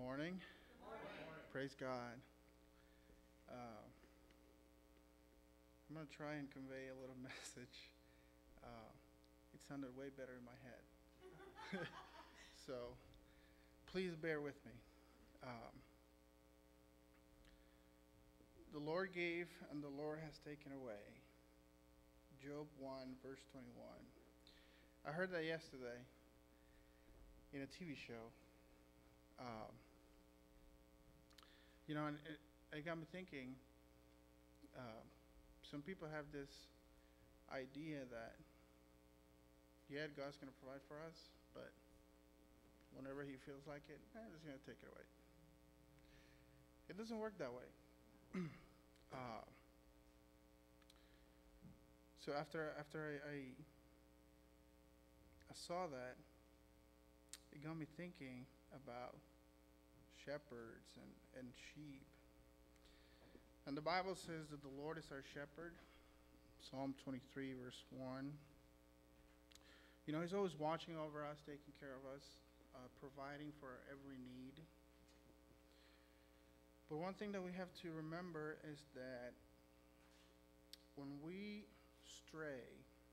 morning. Praise God. I'm going to try and convey a little message. It sounded way better in my head. So please bear with me. The Lord gave and the Lord has taken away. Job 1, verse 21. I heard that yesterday in a TV show. And it got me thinking, some people have this idea that, yeah, God's going to provide for us, but whenever he feels like it, he's going to take it away. It doesn't work that way. So after I saw that, it got me thinking about shepherds and sheep. And the Bible says that the Lord is our shepherd. Psalm 23, verse 1. He's always watching over us, taking care of us, providing for our every need. But one thing that we have to remember is that when we stray,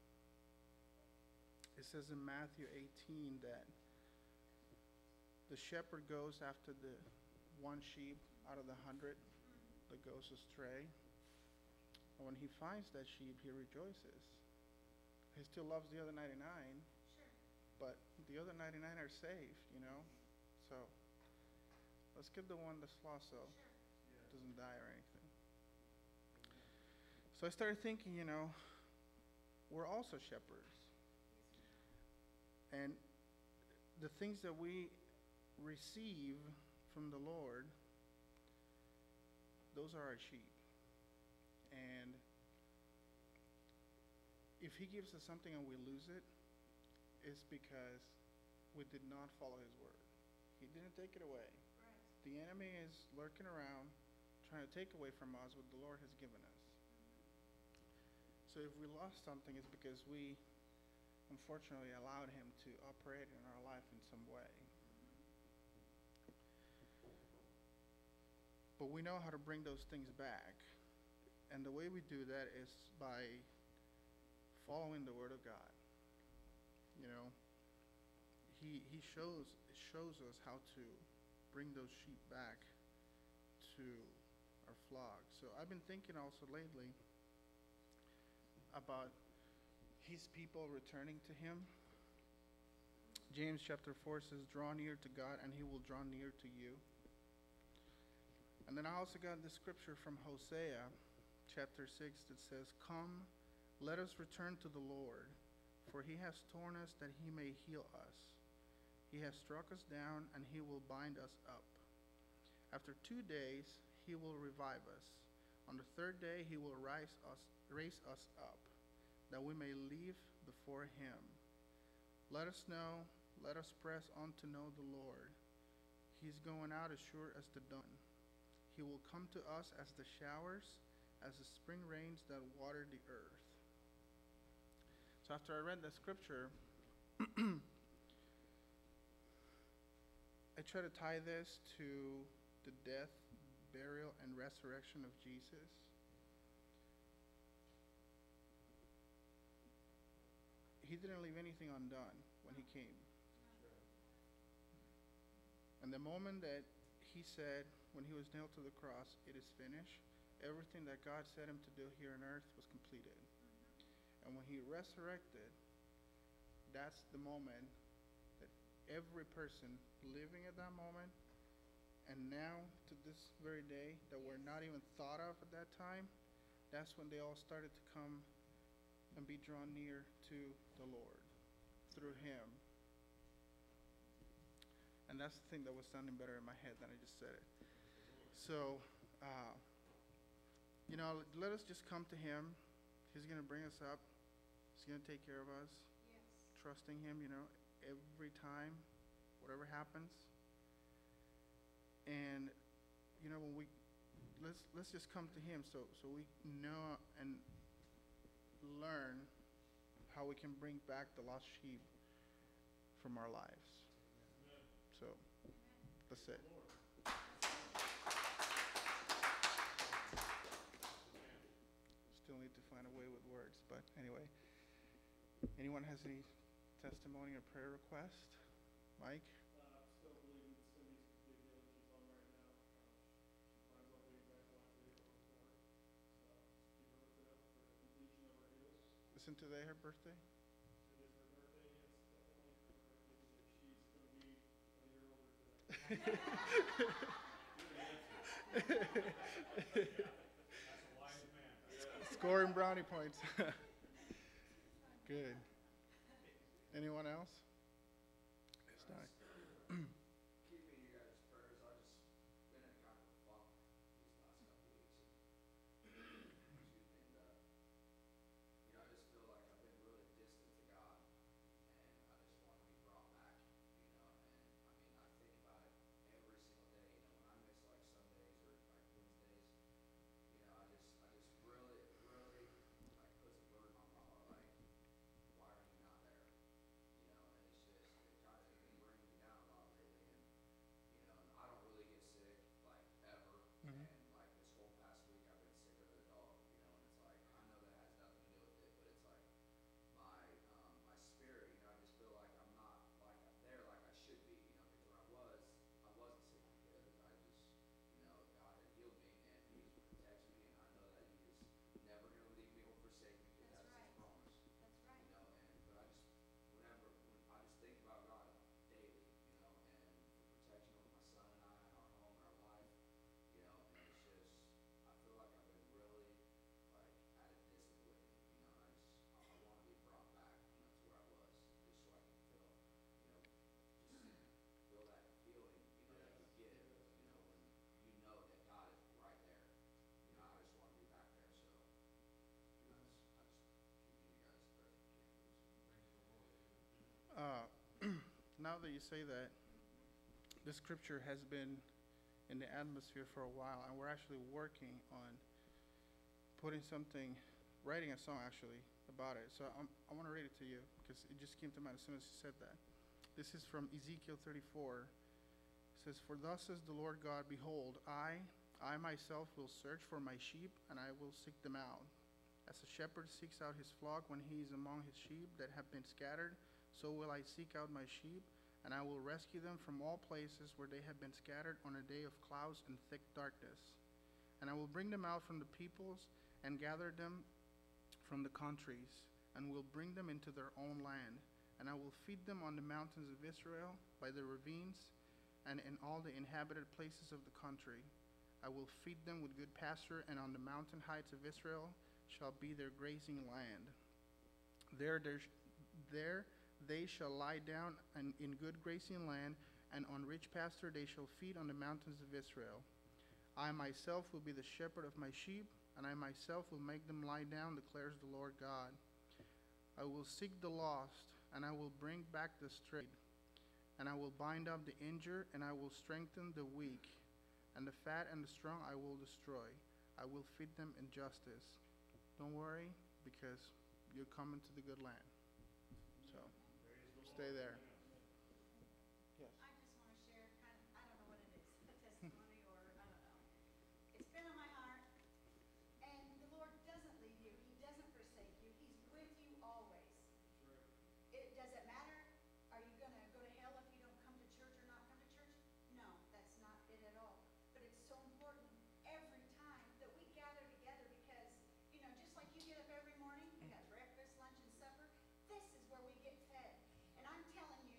it says in Matthew 18 that the shepherd goes after the one sheep out of the 100 that goes astray. And when he finds that sheep, he rejoices. He still loves the other 99, but the other 99 are saved, So let's get the one that's lost so it doesn't die or anything. So I started thinking, we're also shepherds. And the things that we receive from the Lord, those are our sheep. And if he gives us something and we lose it, it's because we did not follow his word. He didn't take it away. Right. The enemy is lurking around trying to take away from us what the Lord has given us. So if we lost something, it's because we unfortunately allowed him to operate in our life in some way. But we know how to bring those things back. And the way we do that is by following the word of God. He shows us how to bring those sheep back to our flock. So I've been thinking also lately about his people returning to him. James chapter 4 says, draw near to God and he will draw near to you. And then I also got this scripture from Hosea chapter 6 that says, come, let us return to the Lord, for he has torn us that he may heal us. He has struck us down and he will bind us up. After 2 days he will revive us. On the third day he will raise us up, that we may live before him. Let us press on to know the Lord. He's going out as sure as the dawn. He will come to us as the showers, as the spring rains that water the earth. So after I read that scripture, I try to tie this to the death, burial, and resurrection of Jesus. He didn't leave anything undone when he came. And the moment that he said, when he was nailed to the cross, it is finished, everything that God set him to do here on earth was completed. And when he resurrected, that's the moment that every person living at that moment, and now to this very day that were not even thought of at that time, that's when they all started to come and be drawn near to the Lord through him. And that's the thing that was sounding better in my head than I just said it. So, let us just come to him. He's going to bring us up. He's going to take care of us. Yes. Trusting him, every time, whatever happens. And, when let's just come to him so we know and learn how we can bring back the lost sheep from our lives. So, that's it. struggling to find a way with words. But anyway, anyone has any testimony or prayer request? Mike? Still believing Cindy's completely healed. She's home right now. She plans on being back last April before. So just keep her lifted up for the completion of her heals. Isn't today her birthday? It is her birthday. Yes, definitely her birthday today. She's going to be a year older today. That's a wise man. Scoring brownie points. Good. Anyone else? It's not. Keeping you guys' prayers. I've just been in kind of a funk these last couple weeks. Excuse me. I just feel like I've been really distant to God, and I just want to be brought back. And I think about it every single day. When I miss like Sundays or like Wednesdays, I just really, really like puts a burden on my heart. Like, why are you not there? And it's just it's been bringing me down a lot lately. And I don't really get sick like ever. Mhm. And like this whole past week, I've been sicker than a dog. And it's like I know that has nothing to do with it, but it's like my spirit. I just feel like I'm not like there like I should be. Because when I wasn't sick because I just God had healed me and He's protected me, and I know that He is never going to leave me or forsake me because that's His promise. That's right. But I just when I just think about God daily, and for protection over my son and I and our home and our life, and it's just I feel like I've been really like at a distance with Him. I want to be brought back, to where I was, just so I can feel, just feel that feeling, that you get, when you know that God is right there. I just want to be back there. So, I just keep you guys prayers if you can, please. Now that you say that, this scripture has been in the atmosphere for a while, and we're actually working on writing a song actually about it. So I want to read it to you because it just came to mind as soon as you said that. This is from Ezekiel 34. It says, "For thus says the Lord God, behold, I myself will search for my sheep, and I will seek them out. As a shepherd seeks out his flock when he is among his sheep that have been scattered, so will I seek out my sheep, and I will rescue them from all places where they have been scattered on a day of clouds and thick darkness. And I will bring them out from the peoples and gather them from the countries, and will bring them into their own land. And I will feed them on the mountains of Israel, by the ravines, and in all the inhabited places of the country. I will feed them with good pasture, and on the mountain heights of Israel shall be their grazing land. There they shall lie down in good grazing land, and on rich pasture they shall feed on the mountains of Israel. I myself will be the shepherd of my sheep, and I myself will make them lie down, declares the Lord God. I will seek the lost, and I will bring back the strayed, and I will bind up the injured, and I will strengthen the weak, and the fat and the strong I will destroy. I will feed them in justice." Don't worry, because you're coming to the good land. So, stay there. Yes. I just want to share I don't know what it is, a testimony or I don't know. It's been on my heart, and the Lord doesn't leave you. He doesn't forsake you. He's with you always. It doesn't matter. Are you going to go to hell if you don't come to church or not come to church? No, that's not it at all. But it's so important every time that we gather together because, just like you get up every morning, you got breakfast, lunch, and supper, this is where we get fed. And I'm telling you,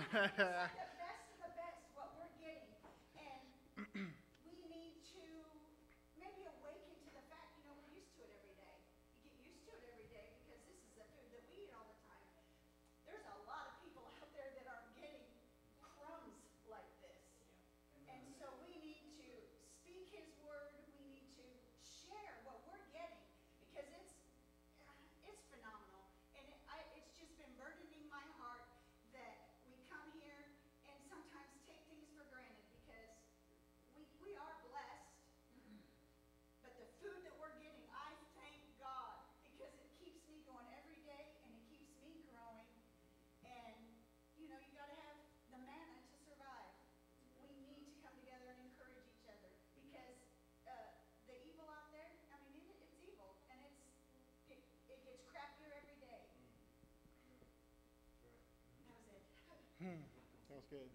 the best of the best, what we're getting. And we need to maybe awaken to the fact, we're used to it every day. You get used to it every day because this is the food that we eat all the time. There's a lot of people out there that aren't getting crumbs like this. And so we need to speak his word. We need to share what we're getting because it's phenomenal. And it's just been burdening my heart that we come here and sometimes take things for granted because we are blessed. But the food that we're getting, I thank God because it keeps me going every day and it keeps me growing. And, you got to have the manna to survive. We need to come together and encourage each other because the evil out there, it's evil and it gets crappier every day. That was it. That was good.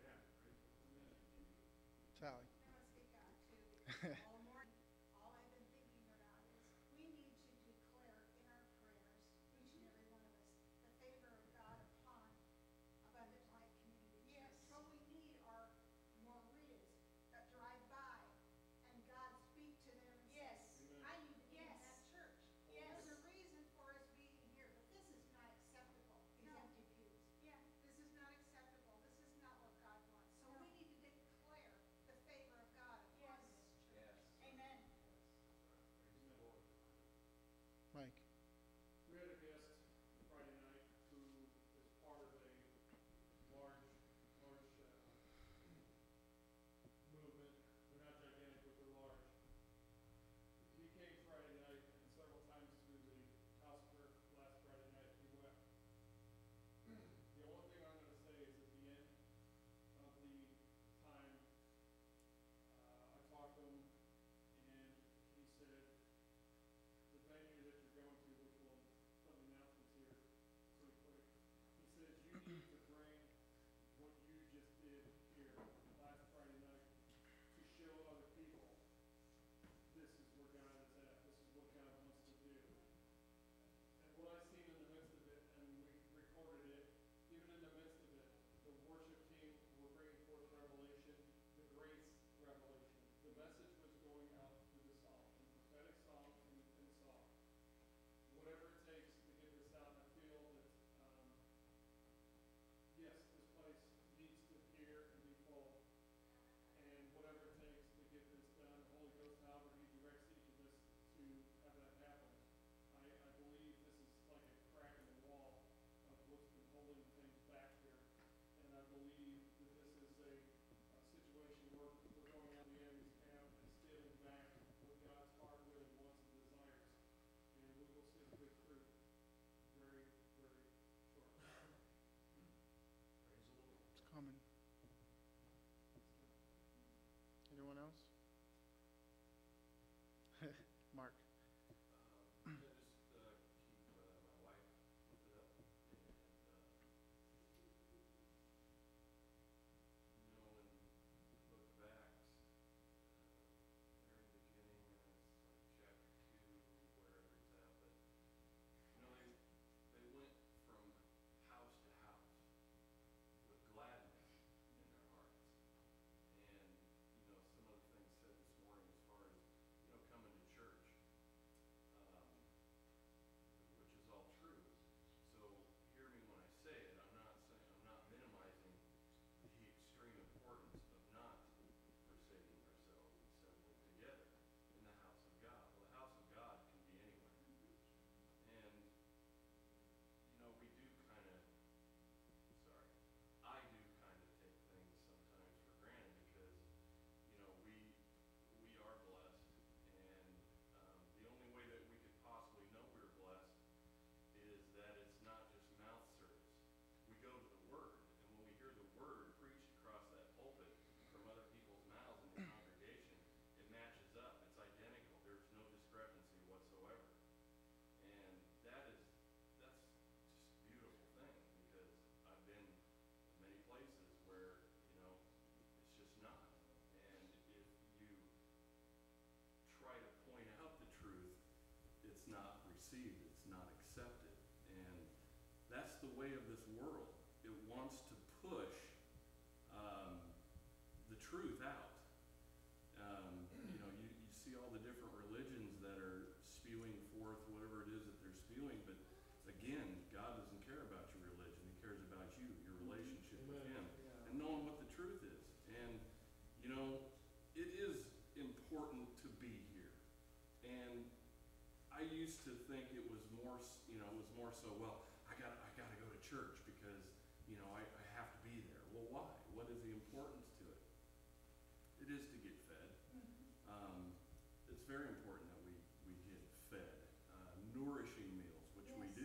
Sally. I want to speak on too because all morning, all I've been thinking about is we need to declare in our prayers, each and every one of us, the favor of God upon Abundant Life Community Church. Yes. What we need are more Marias that drive by and God speak to them and Yes. say, I need to be in that church. Yes. There's a reason for us being here, but this is not acceptable, these empty pews. Yeah. This is not acceptable. This is not what God wants. So we need to declare the favor of God upon this church. Yes. Amen. Mike. We had a guest Friday night who is part of a large movement. They're not gigantic, but they're large. He came Friday night, and several times through the house prayer last Friday night, he wept. The only thing I'm going to say is at the end of the time, I talked to him, and he said, the venue that you're going to, which will put announcements here pretty quick, he says, you need to bring what you just did here last Friday night to show other people this is where God is at, this is what God wants to do. And what I seen in the midst of it, and we recorded it, even in the midst of it, the worship team were bringing forth revelation, the grace revelation. The message was going out through the song, the prophetic song and song. Whatever it takes to get this out, I feel that, yes, this place needs to hear and be full. And whatever it takes to get this done, the Holy Ghost, however he directs each of us to have that happen. I believe this is like a crack in the wall of what's been holding things back here. And I believe that this is a situation where we're going on the enemy's path and stealing back what God's heart really wants and desires. And we will see the good fruit very, very shortly. Praise the Lord. It's coming. Anyone else? Mark. Yeah, just keep my wife lifted up, and when you look back, very beginning, it's like chapter 2, wherever it's at, but they went from house to house with gladness in their hearts, and some of the things said this morning as far as coming to church. Which is all true. So hear me when I say it. I'm not minimizing the extreme importance of not forsaking ourselves and assembling together in the house of God. Well, the house of God can be anywhere. And we do kind of I do kind of take things sometimes for granted because we are blessed, and the only way that we could possibly know we're blessed is that it's not just mouth service. We go to the Word, and when we hear the Word preached across that pulpit from other people's mouths in the congregation, it matches up. It's identical. There's no discrepancy whatsoever. And that's just a beautiful thing because I've been in many places where, it's just not. And if you try to point out the truth, it's not received, it's not accepted. And that's the way of this world. It wants to push used to think it was more, it was more so, well, I gotta go to church because, I have to be there. Well, why? What is the importance to it? It is to get fed. It's very important that we get fed, nourishing meals, which we Yes. do.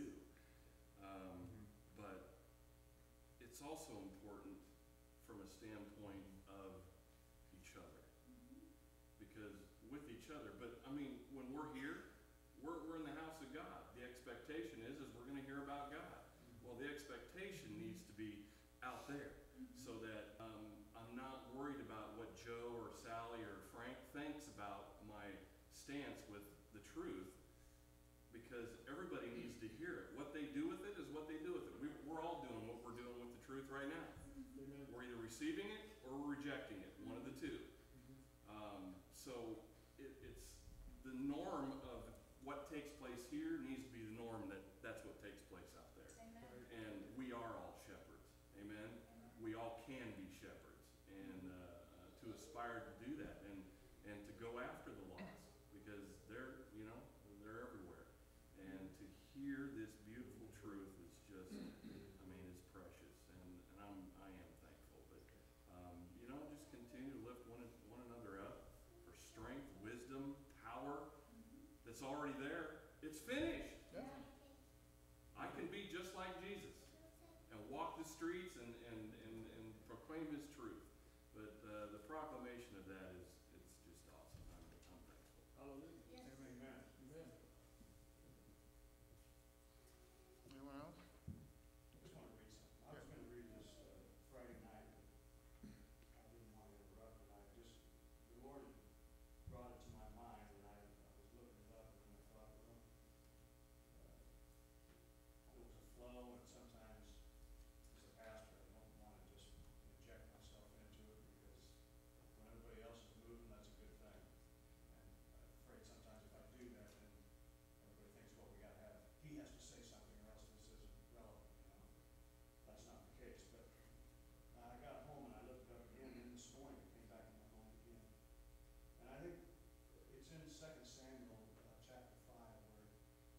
But it's also important from a standpoint of each other. Because with each other, but I mean, when we're here, we're in the house of God. The expectation is we're going to hear about God. Well, the expectation needs to be out there so that I'm not worried about what Joe or Sally or Frank thinks about my stance with the truth, because everybody needs to hear it. What they do with it is what they do with it. We're all doing what we're doing with the truth right now. Amen. We're either receiving it or we're rejecting it, one of the two. So it's the norm of what takes place here needs to be the norm that's what takes place out there. Amen. And we are all shepherds. Amen? We all can be shepherds. And to aspire to do that and to go after the lost, because they're everywhere. And to hear this beautiful truth is just, it's precious. And I am thankful. But, just continue to lift one another up for strength, wisdom, power that's already there. It's finished. Yeah. I can be just like Jesus and walk the streets and proclaim his truth. But the proclamation of that it's just awesome. I'm thankful. Hallelujah. Yes. Amen. Amen. Anyone else? I just want to read something. I was going to read this Friday night, but I didn't want to interrupt, and the Lord brought it to my mind, and I was looking it up, and I thought, well, there was a flow, and sometimes, as a pastor, I don't want to just inject myself into it, because when everybody else is moving, that's a good thing. And I'm afraid sometimes if I do that, then everybody thinks, well, we got to have, he has to say something or else this isn't relevant, That's not the case, but I got home and I looked it up again, and this morning it came back in my mind again. And I think it's in 2 Samuel chapter 5 where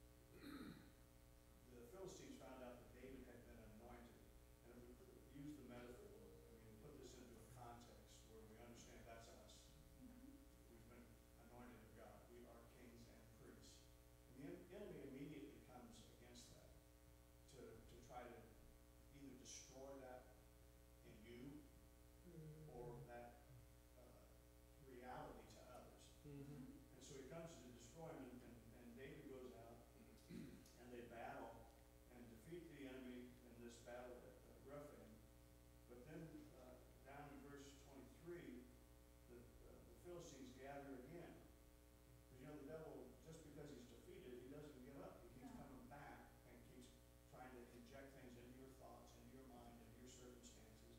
the Philistines found out that David had been anointed. And if we use the metaphor, put this into a context where we understand that's us. We've been anointed of God. We are kings and priests. And the enemy immediately comes against that to try to either destroy that in you or that reality to others. And so he comes to destroy him, and David goes out and they battle and defeat the enemy in this battle at Rephaim. But then down in verse 23, the Philistines gather again. Because the devil, just because he's defeated, he doesn't give up. He keeps coming back and keeps trying to inject things into your thoughts, into your mind, into your circumstances.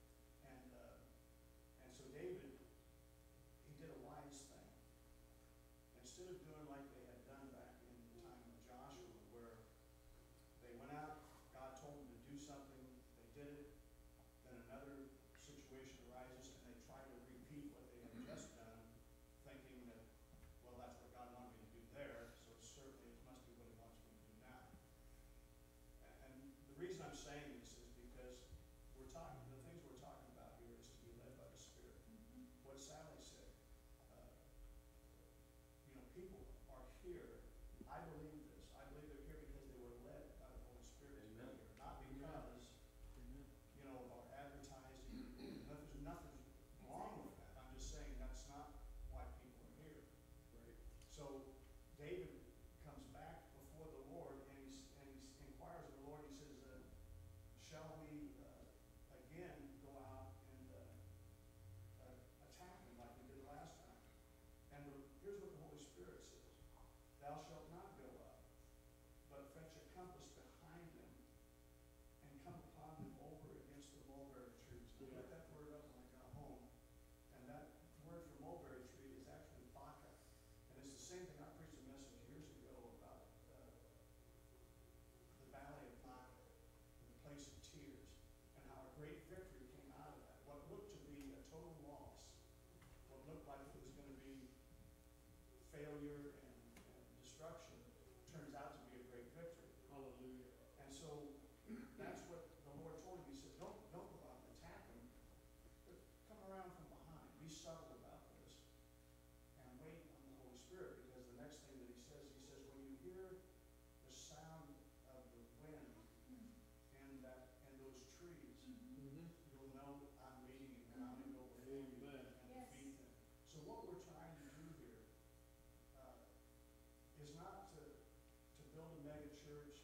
And so David, he did a wise thing. Instead of doing like they had done back in the time of Joshua, where they went out, God told them to do something, they did it, then another situation arises and they try to repeat what they had just done, thinking that, well, that's what God wanted me to do there, so certainly it must be what he wants me to do now. And the reason I'm saying this is because the things we're talking about here is to be led by the Spirit. What Sally said, people are here. I believe this. I believe they're here because they were led by the Holy Spirit to be Amen. here, not because of our advertising. There's nothing wrong with that. I'm just saying that's not why people are here. Right. So David comes back before the Lord and he inquires of the Lord. He says, shall we again go out and attack him like we did last time? And here's what the Holy Spirit says. Thou shalt not go up, but fetch a compass behind them and come upon them over against the mulberry trees. I looked that word up when I got home, and that word for mulberry tree is actually baka. And it's the same thing. I preached a message years ago about the valley of Baca, the place of tears, and how a great victory came out of that. What looked to be a total loss, what looked like it was going to be failure and destruction, turned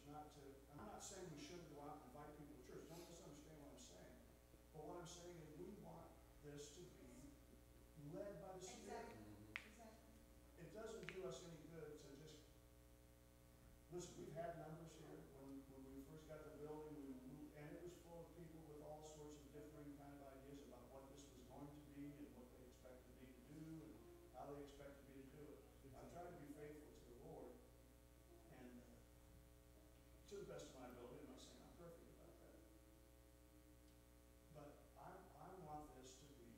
not to, I'm not saying we shouldn't go out and invite people to church. Don't misunderstand what I'm saying. But what I'm saying is we want this to be led by the Spirit. Exactly. It doesn't do us any good to just, listen, we've had numbers here. When we first got the building, and it was full of people with all sorts of differing kind of ideas about what this was going to be and what they expected me to do and how they expected me to do it. I've tried to be faithful to the Lord and to the best of my ability. I'm not saying I'm perfect about that. But I want this to be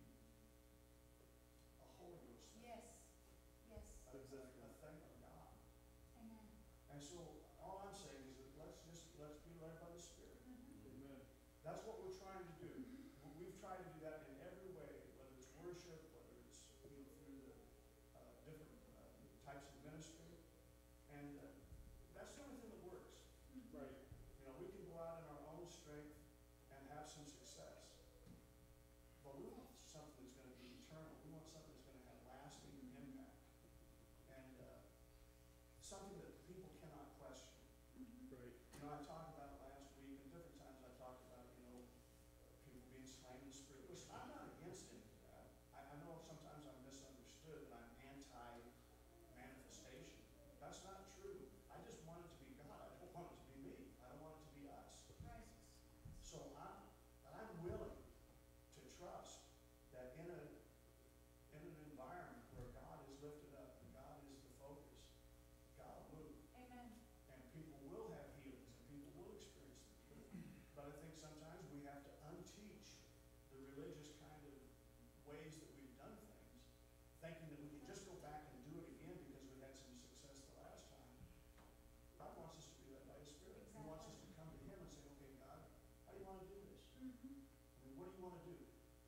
a Holy Ghost thing. Yes, yes. A thing of God. Amen. And so all I'm saying is that let's be led by the Spirit. Amen. That's what we're trying to do. We've tried to do that in every way, whether it's worship, whether it's through the different types of ministry, and that's the only thing that works. Right. We can go out in our own strength and have some success, but we want something that's going to be eternal. We want something that's going to have lasting impact, and something that people cannot question. Right. I talked about it last week, and different times I talked about, people being slain in the Spirit. Listen, I'm not against any of that. I know sometimes I'm misunderstood, that I'm anti-manifestation. That's not true. I just want it to be God. I don't want it to be me. I don't want it to be us. Right. So I'm willing to trust that in an environment where God is lifted up and God is the focus, God will move. Amen. And people will have healings and people will experience them. But I think sometimes we have to unteach the religious kind of ways that we've done things, thinking that we can just go back and do it again because we had some success the last time. God wants us to be led by His Spirit. He wants us to come to Him and say, okay, God, how do you want to do this? What do you want to do?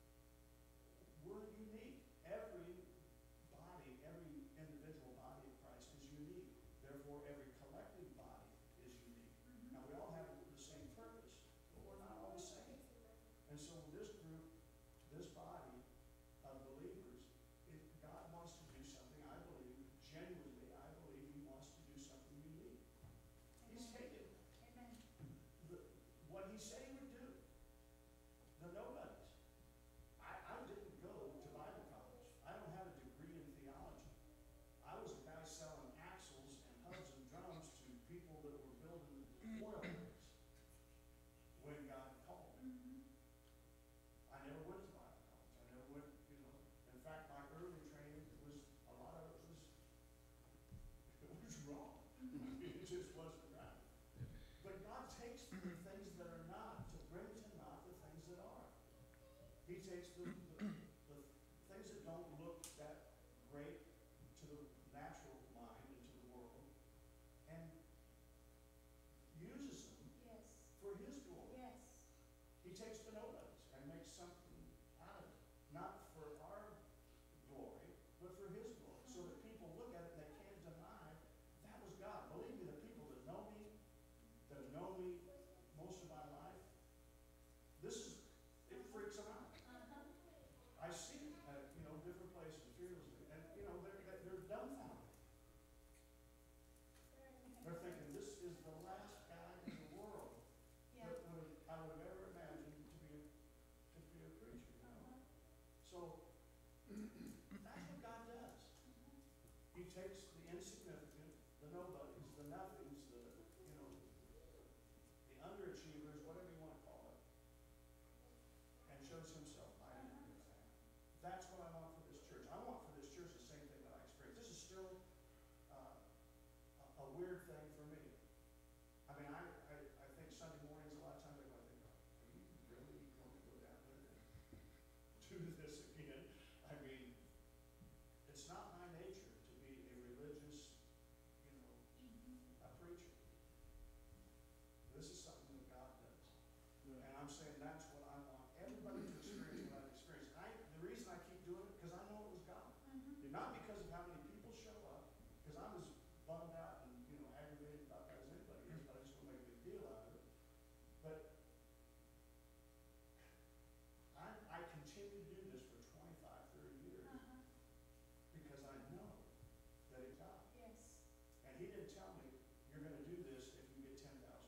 We're unique. Every body, every individual body of Christ is unique. Therefore, every collective body is unique. Now, we all have the same purpose, but we're not all the same. And so this group, this body of believers, if God wants to do something, I believe, genuinely, I believe He wants to do something unique. He's taken Amen. what He said He would do. The nobodies. I didn't go to Bible college. I don't have a degree in theology. I was a guy selling axles and hubs and drums to people that were building oil rigs when God called me. I never went to Bible college. I never went, In fact, my early training was, a lot of it was wrong. It just wasn't right. But God takes the things that are not to bring to naught the things that are. He takes the things that don't look that great to the natural mind and to the world and uses them Yes. for His glory. Yes. He takes the nobodies and makes something out of it. Not for our glory, but for His glory. So that people look at it and they can't deny that was God. Believe me, the people that know me, that have known me most of my life, it freaks them out. I see it at, different places, fearlessly, and, they're dumbfounded. They're thinking, this is the last guy in the world Yeah. that I would have ever imagined to be a preacher, So, that's what God does. He takes the insignificant, the nobodies, the nothings, the underachievers, whatever you want to call it, and shows Himself mighty in their family. That's what I want for this church. I want for this church the same thing that I experienced. This is still a weird thing for me. I mean, I think Sunday mornings, a lot of times I think, are you really going to go down there and do this again? I mean, it's not my nature to be a religious, a preacher. This is something that God does. Yeah. And I'm saying that's what I want everybody to experience what I've experienced. The reason I keep doing it, because I know it was God. Not because of how many people show up, because I'm as bummed out and, aggravated about that as anybody is, but I just want to make a big deal out of it. But I continue to do this for 25, 30 years because I know that it's God. Yes. And He didn't tell me, you're going to do this if you get 10,000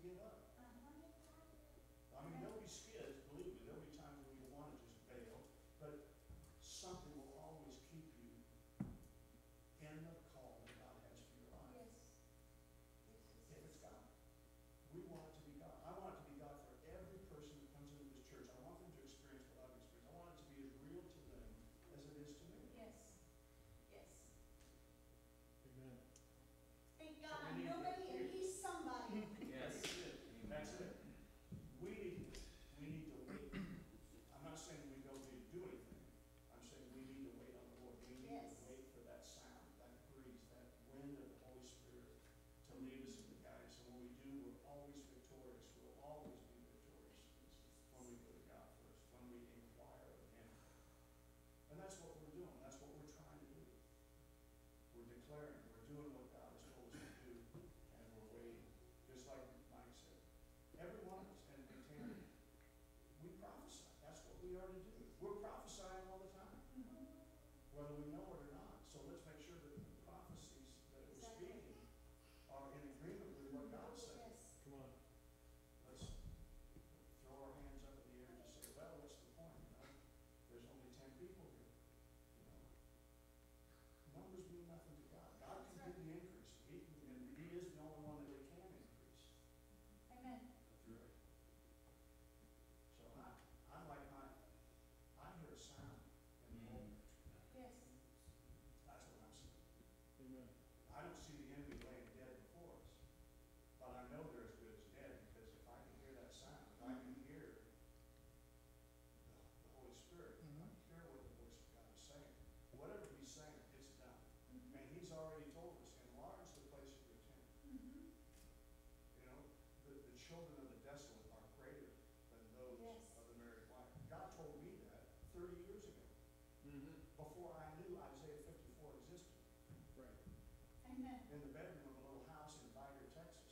give up. I mean, there'll be skids, believe me, there'll be times when you want to just bail, but something will always keep you in the call that God has for your life. If it's God. We want it to be God. I want it to be God for every person that comes into this church. I want them to experience what I've experienced. I want it to be as real to them as it is to me. Amen. Thank God I'm nobody and he's somebody. Yes. That's it. We need to wait. I'm not saying we don't need to do anything. I'm saying we need to wait on the Lord. We need Yes. to wait for that sound, that breeze, that wind of the Holy Spirit to lead us and to guide us. And when we do, we're always victorious. We'll always be victorious when we go to God first, when we inquire of Him. And that's what we're doing. That's what we're trying to do. We're declaring, we're doing what God has told us to do, and we're waiting. Just like Mike said. Every one of us, and Tammy, we prophesy. That's what we are to do. We're prophesying all the time, whether we know it or not. So let's make sure that the prophecies that we're speaking are in agreement with what God said. Come on. Let's throw our hands up in the air and just say, well, what's the point? There's only 10 people here. Numbers mean nothing to God. God can give the increase. And He is the only one that can increase. Amen. That's right. So I'm like Mike. I hear a sound in the moment. Yes. That's what I'm seeing. Amen. I don't see the enemy laying dead before us. But I know they're as good as dead, because if I can hear that sound, if I can hear the Holy Spirit, if I can hear what the voice of God is saying, whatever He's saying, it's done. And He's already told us, enlarge the place of your tent. You know, the children of the desolate are greater than those Yes. of the married wife. God told me that 30 years ago, before I knew Isaiah 54 existed, Right. Amen. in the bedroom of a little house in Vidor, Texas.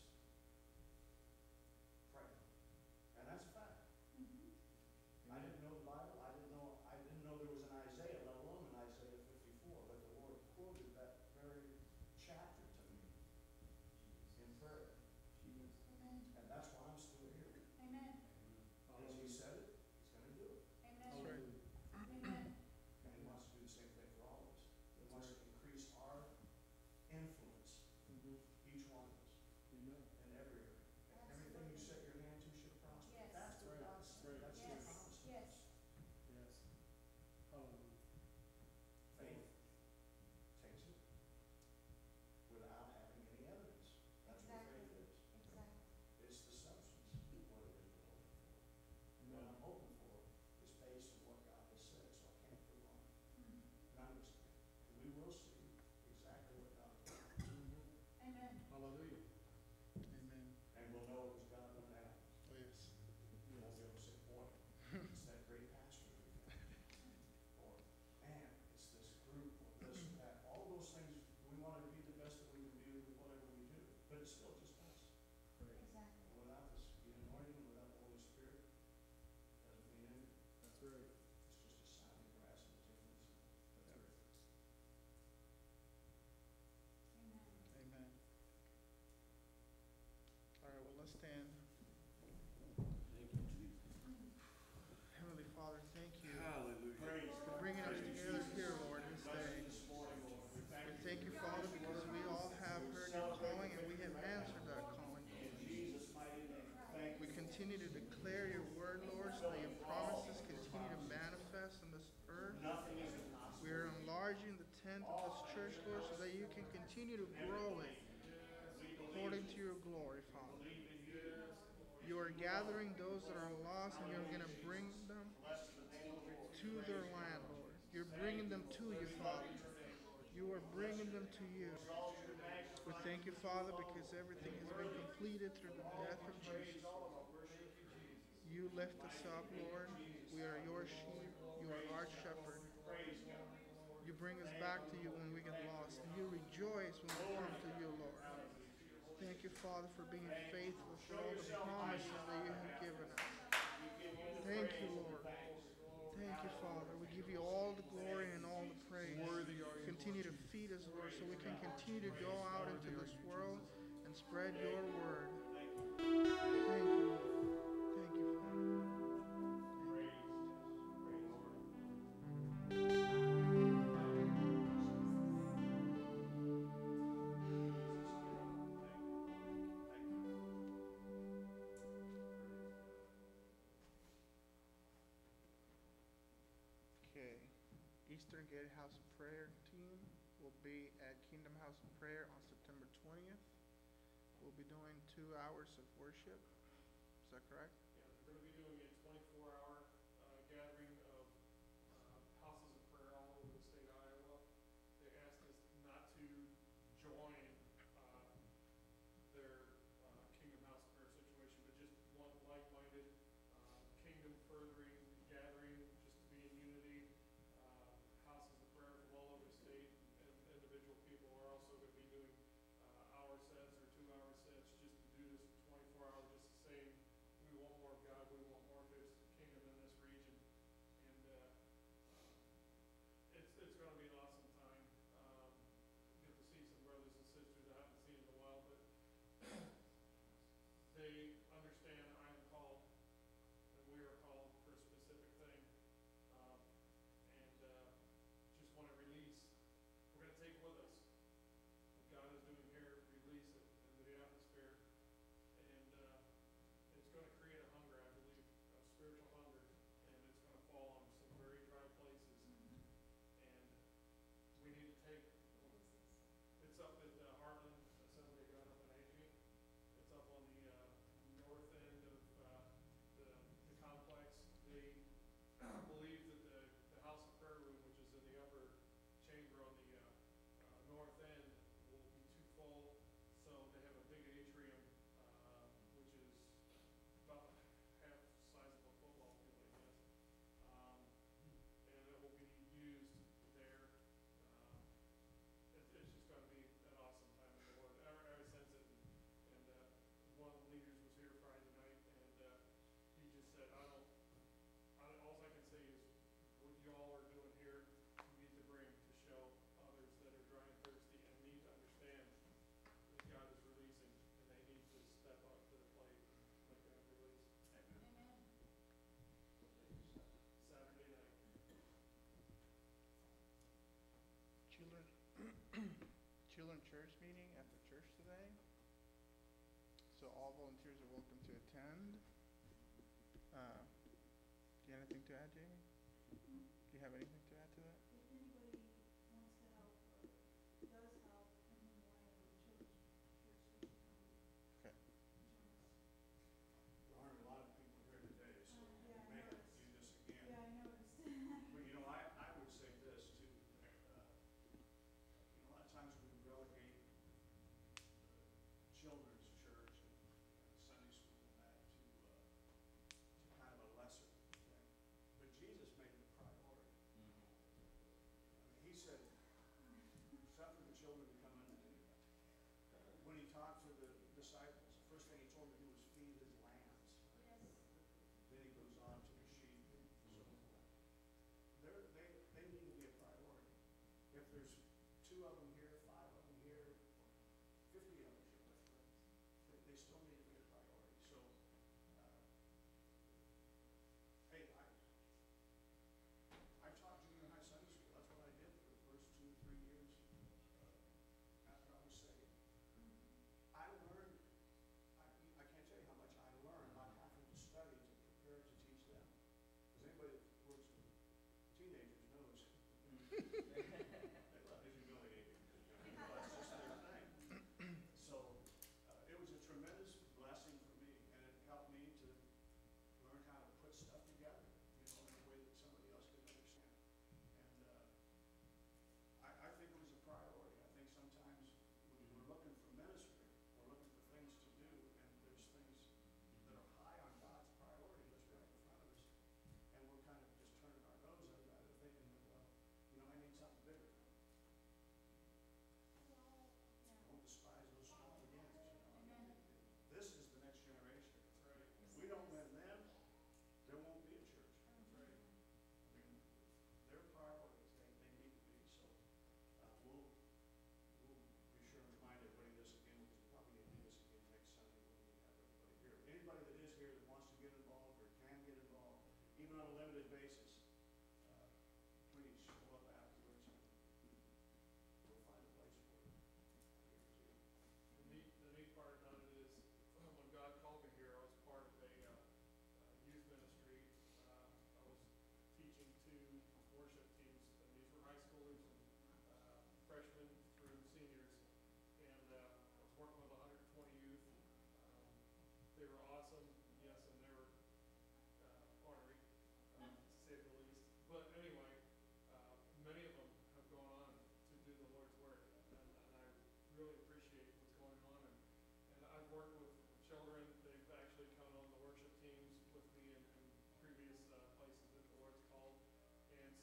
Pray. And that's a fact. I didn't know the Bible. I didn't know there was an Isaiah, let alone an Isaiah 54. But the Lord quoted that very chapter to me in prayer. Amen. And that's why I'm still here. Amen. As He said it, He's going to do it. Amen. Hallelujah. Amen. And He wants to do the same thing for all of us. He wants to increase our influence, each one of us, Amen. in every area. And everything you set your hand to should prosper. Yes. That's what Right. God said. Right. That's His Yes. promise. Yes. Yes. Hallelujah. Faith takes it without having any evidence. That's what faith is. Exactly. It's the substance of what it is we're hoping for. And what I'm hoping for is based on what God has said, so I can't go wrong. And I'm listening. And we will see exactly what God has done. Amen. Hallelujah. Amen. And we'll know it was God when it happens. Oh, yes. We won't be able to say, boy, it's that great pastor we found. Or, man, it's this group, or this or that. All those things, we want to be the best that we can be with whatever we do. But it's still just us. Right. Exactly. And without the anointing, without the Holy Spirit, doesn't mean anything. That's right. It's just a sounding brass and a tinkling cymbal. That's right. Amen. Amen. All right, well, let's stand. Thank you, Jesus. Heavenly Father, thank you Hallelujah. Praise for God. bringing us Praise together Jesus. here, Lord, this Bless day. us this morning, Lord. We We thank you, Father, because we all have heard your calling and we have answered that calling. In Jesus' mighty name. Thank We you. continue to declare your word, Lord, so that your promises continue to manifest on this earth. Nothing is impossible. We are enlarging the tent of this church, Lord, so that you can continue to grow it according to your glory, Father. You are gathering those that are lost and you're going to bring them to their land, Lord. You're bringing them to you, Father. You are bringing them to you. We thank you, Father, because everything has been completed through the death of Jesus. You lift us up, Lord. We are your sheep. You are our shepherd. You bring us back to you when we get lost. And you rejoice when we come to you, Lord. Thank you, Father, for being faithful for all the promises that you have given us. Thank you, Lord. Thank you, Father. We give you all the glory and all the praise. Continue to feed us, Lord, so we can continue to go out into this world and spread your word. Eastern Gate House of Prayer team will be at Kingdom House of Prayer on September 20th. We'll be doing 2 hours of worship. Is that correct? Yeah, we're gonna be doing a 24-hour gathering of houses of prayer all over the state of Iowa. They asked us not to join their Kingdom House prayer situation, but just one like-minded, kingdom furthering gathering, just to be in unity. Houses of prayer from all over the state, and individual people are also going to be doing hour sets or 2-hour sets, just to do this 24 hours, just to say we want more of God, we want more of His kingdom in this region, and it's going to be an awesome time. Get to see some brothers and sisters I haven't seen in a while, but they understand I am called, and we are called for a specific thing, and just want to release. We're going to take with us what God is doing here, release it into the atmosphere, and it's going to create a hunger, I believe, a spiritual hunger, and it's going to fall on some very dry places, and we need to take. It's up at Hamlin, Assembly of God up in Agee. It's up on the north end of the complex. They believe that the House of Prayer room, which is in the upper chamber on the north end, will be too full. So they have a big atrium, which is about half the size of a football field, I guess. And it will be used there. It's just going to be an awesome time in the Lord. I sense it, and one of the leaders was here Friday night, and he just said, all I can say is what y'all are doing here, you need to bring to show others that are dry and thirsty and need to understand that God is releasing, and they need to step up to the plate and make that release. Amen. Saturday night. Children church meeting at the church today. So all volunteers are welcome to attend. Do you have anything to add, Jamie? Do you have anything to add to that? If anybody wants to help or does help in the morning with church, they should come Okay. join us. There aren't a lot of people here today, so we Yeah, I may have to noticed. do this again. Yeah, I noticed. But you know, I would say this too. A lot of times we relegate children's church and Sunday school and that to kind of a lesser thing. But Jesus made it a priority. I mean, he said, suffer the children to come unto me. When he taught for the disciples, the first thing he told them to do was feed his lambs. Yes. Then he goes on to the sheep and so forth. They need to be a priority. If there's 2 of them here, 5 of them here, 50 of them here, they still need to be a priority. So, hey, I taught junior high Sunday school. That's what I did for the first 2 or 3 years after I was saved. I learned, I can't tell you how much I learned not having to study to prepare to teach them. Because anybody that works with teenagers knows they love to humiliate you. That's just their thing. So it was a tremendous blessing for me, and it helped me to learn how to put stuff together, in a way that somebody else could understand. And I think it was a priority. I think sometimes when we're looking for ministry, we're looking for things to do, and there's things that are high on God's priority list right in front of us, and we're kind of just turning our nose at it rather than thinking, well, I need something bigger. Well, yeah. Don't despise those small beginnings, Amen. This is the next generation. That's right. If we don't win them, there won't be a church. That's right. I mean, their priorities, they need to be, so, we'll be sure and remind everybody of this again, because we'll probably need to do this again next Sunday when we have everybody here. Anybody that is here that wants to get involved or can get involved, even on a limited basis, please show up afterwards and we'll find a place for you. I guarantee you. The neat part about it is, when God called me here, I was part of a youth ministry. I was teaching 2 worship teams, and these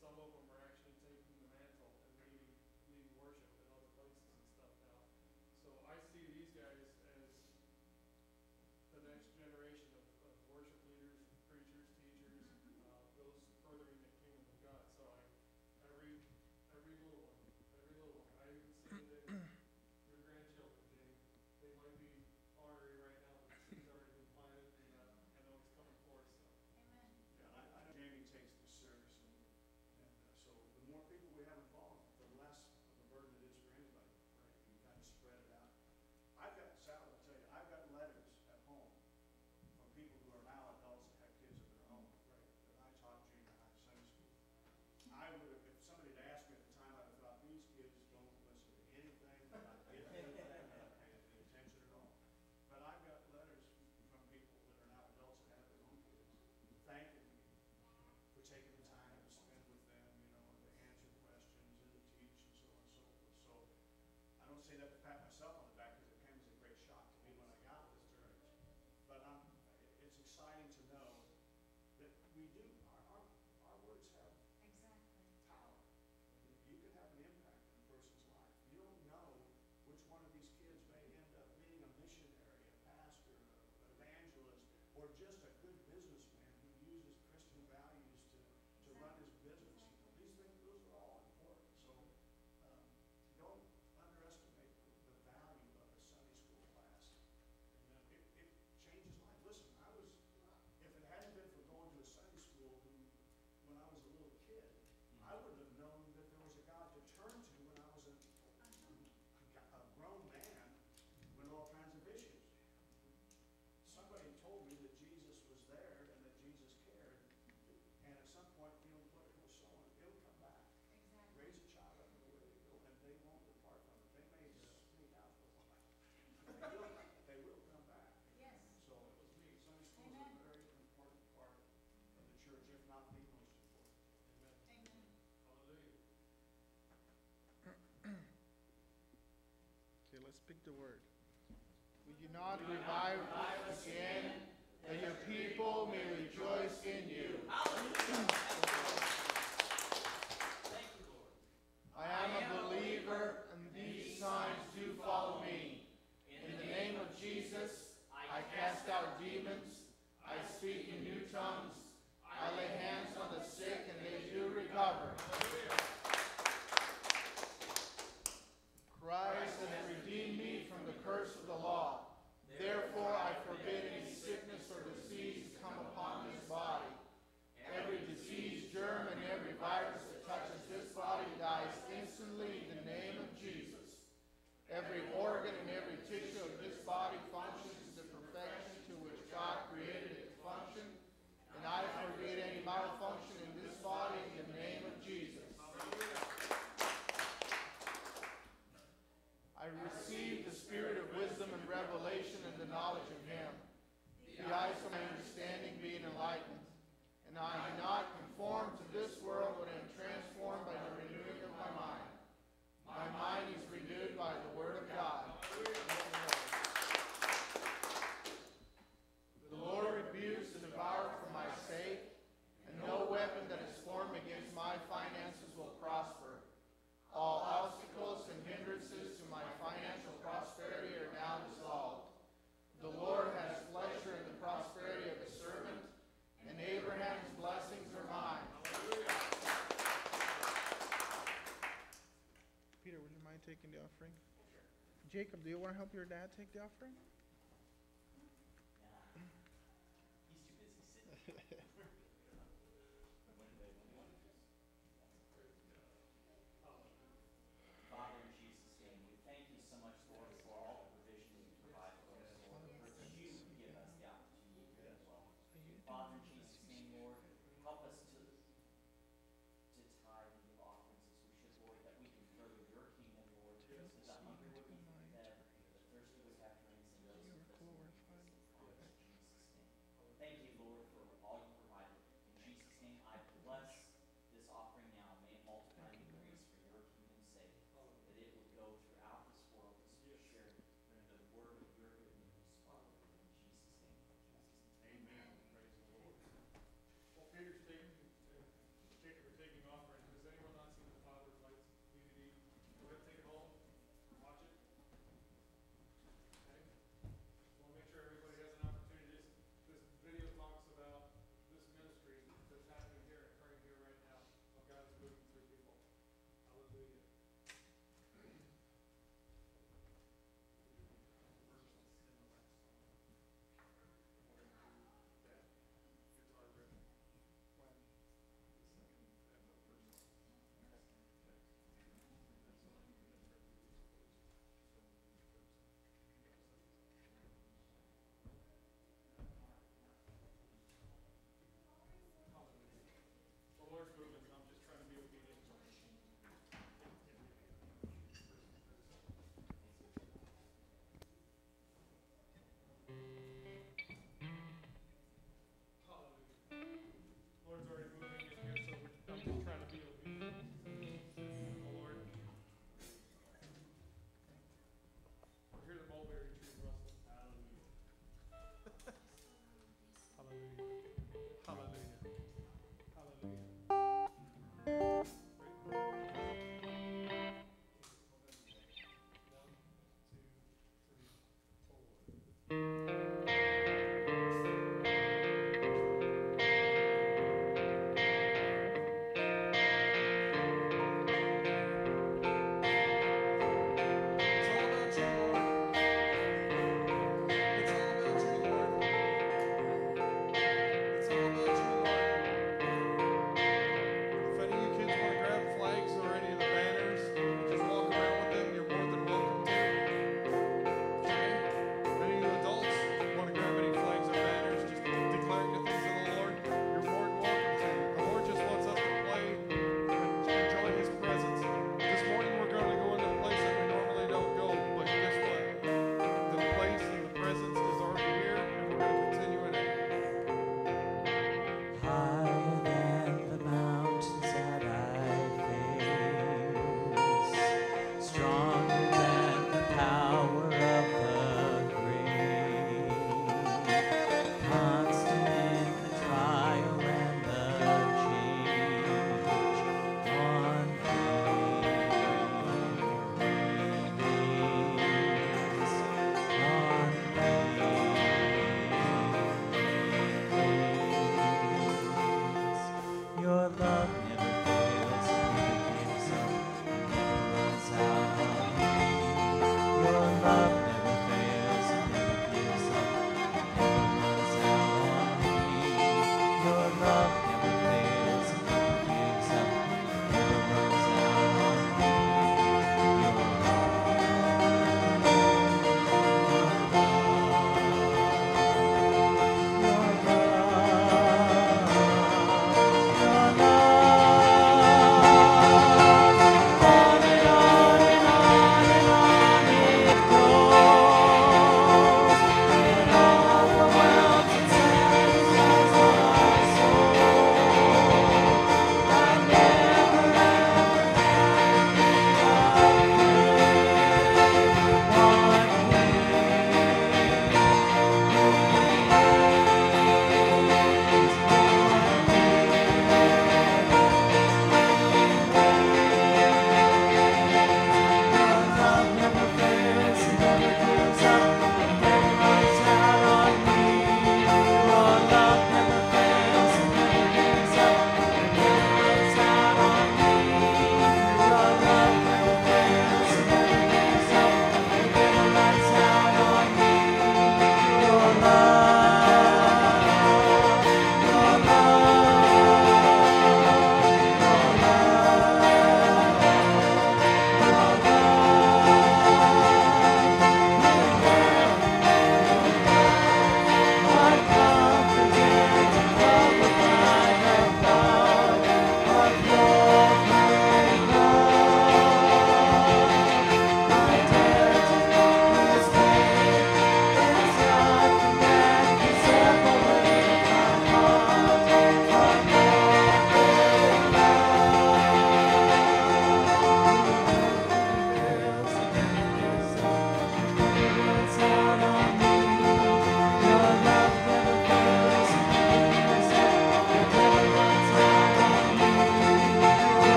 some of them are actually taking the mantle and leading worship in other places and stuff now. So I see these guys as the next generation of worship leaders, preachers, teachers, those furthering the kingdom of God. So every little one, I even see it in your grandchildren. They might be ornery right now, but the seed's already been planted, and I know it's coming forth. So. Amen. Yeah, and I know Jamie takes this seriously. And so the more people we have involved, the less of a burden it is for anybody. Right? You can kind of spread it out. Sal, I'll tell you, I've got letters at home from people who are now adults that have kids of their own. Right. That I taught junior high Sunday school. I would have, if somebody had asked me at the time, I'd have thought, these kids don't listen to anything, they're not getting anything, they're not paying any attention at all. But I've got letters from people that are now adults that have their own kids, thanking me for taking the time to spend with them, you know, and to answer questions and to teach and so on and so forth. So I don't say that to pat myself on the back, because it came as a great shock to me when I got this church. But it's exciting to know that we do, our words have Exactly. power. You can have an impact in a person's life. You don't know which one of these kids may end up being a missionary, a pastor, an evangelist, or just a good businessman who uses Christian values to run his business. These things, those are all important. So don't underestimate the value of a Sunday school class. It changes life. Listen, if it hadn't been for going to a Sunday school when I was a little kid, I wouldn't have known that there was a God to turn to when I was a grown man with all kinds of issues. Somebody told me that Jesus was there and that Jesus cared, and at some point, you know, what it was sown, it'll come back. Exactly. Raise a child up in the way they go, and they won't depart from it. They may sneak out for a while. They will come back. Yes. So Sunday school is a very important part of the church, if not the most important. Amen. Amen. Hallelujah. Okay, let's speak the word. Will you not revive us again, that your people may rejoice in you? Thank you, Lord. I am a believer, and these signs do follow me. In the name of Jesus, I cast out demons. I speak in new tongues. I lay hands on the sick, and they do recover. Christ has redeemed me from the curse of the law. Therefore, I forbid any sickness or disease to come upon this body. Every disease, germ, and every virus that touches this body dies instantly in the name of Jesus. Every organ and every tissue of this body functions to the perfection to which God created it to function, and I forbid any malfunction in this body in the name of Jesus. I receive the spirit of wisdom and revelation and the knowledge of Him, the eyes of my understanding being enlightened, and I am not conformed to this world, but am transformed by the renewing of my mind. My mind is renewed by the word of God. The Lord rebukes the devourer for my sake, and no weapon that is formed against my finances will prosper. All obstacles and hindrances to my financial prosperity are now dissolved. The Lord has pleasure in the prosperity of His servant, and Abraham's blessings are mine. Peter, would you mind taking the offering? Jacob, do you want to help your dad take the offering? He's too busy sitting. Father, in Jesus' name, we thank you so much, Lord, for all the provision that you provide for us, Lord, for you give us the opportunity to as well. Father, in Jesus' name, Lord, help us to tithe and give offerings as we should, Lord, that we can further your kingdom, Lord, so the hungry would be fed, the thirsty would have drinks, and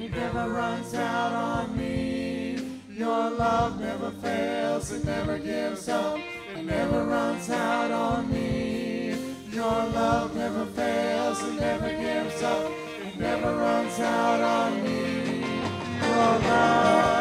It never runs out on me. Your love never fails, it never gives up. It never runs out on me. Your love never fails, it never gives up. It never runs out on me. Your love.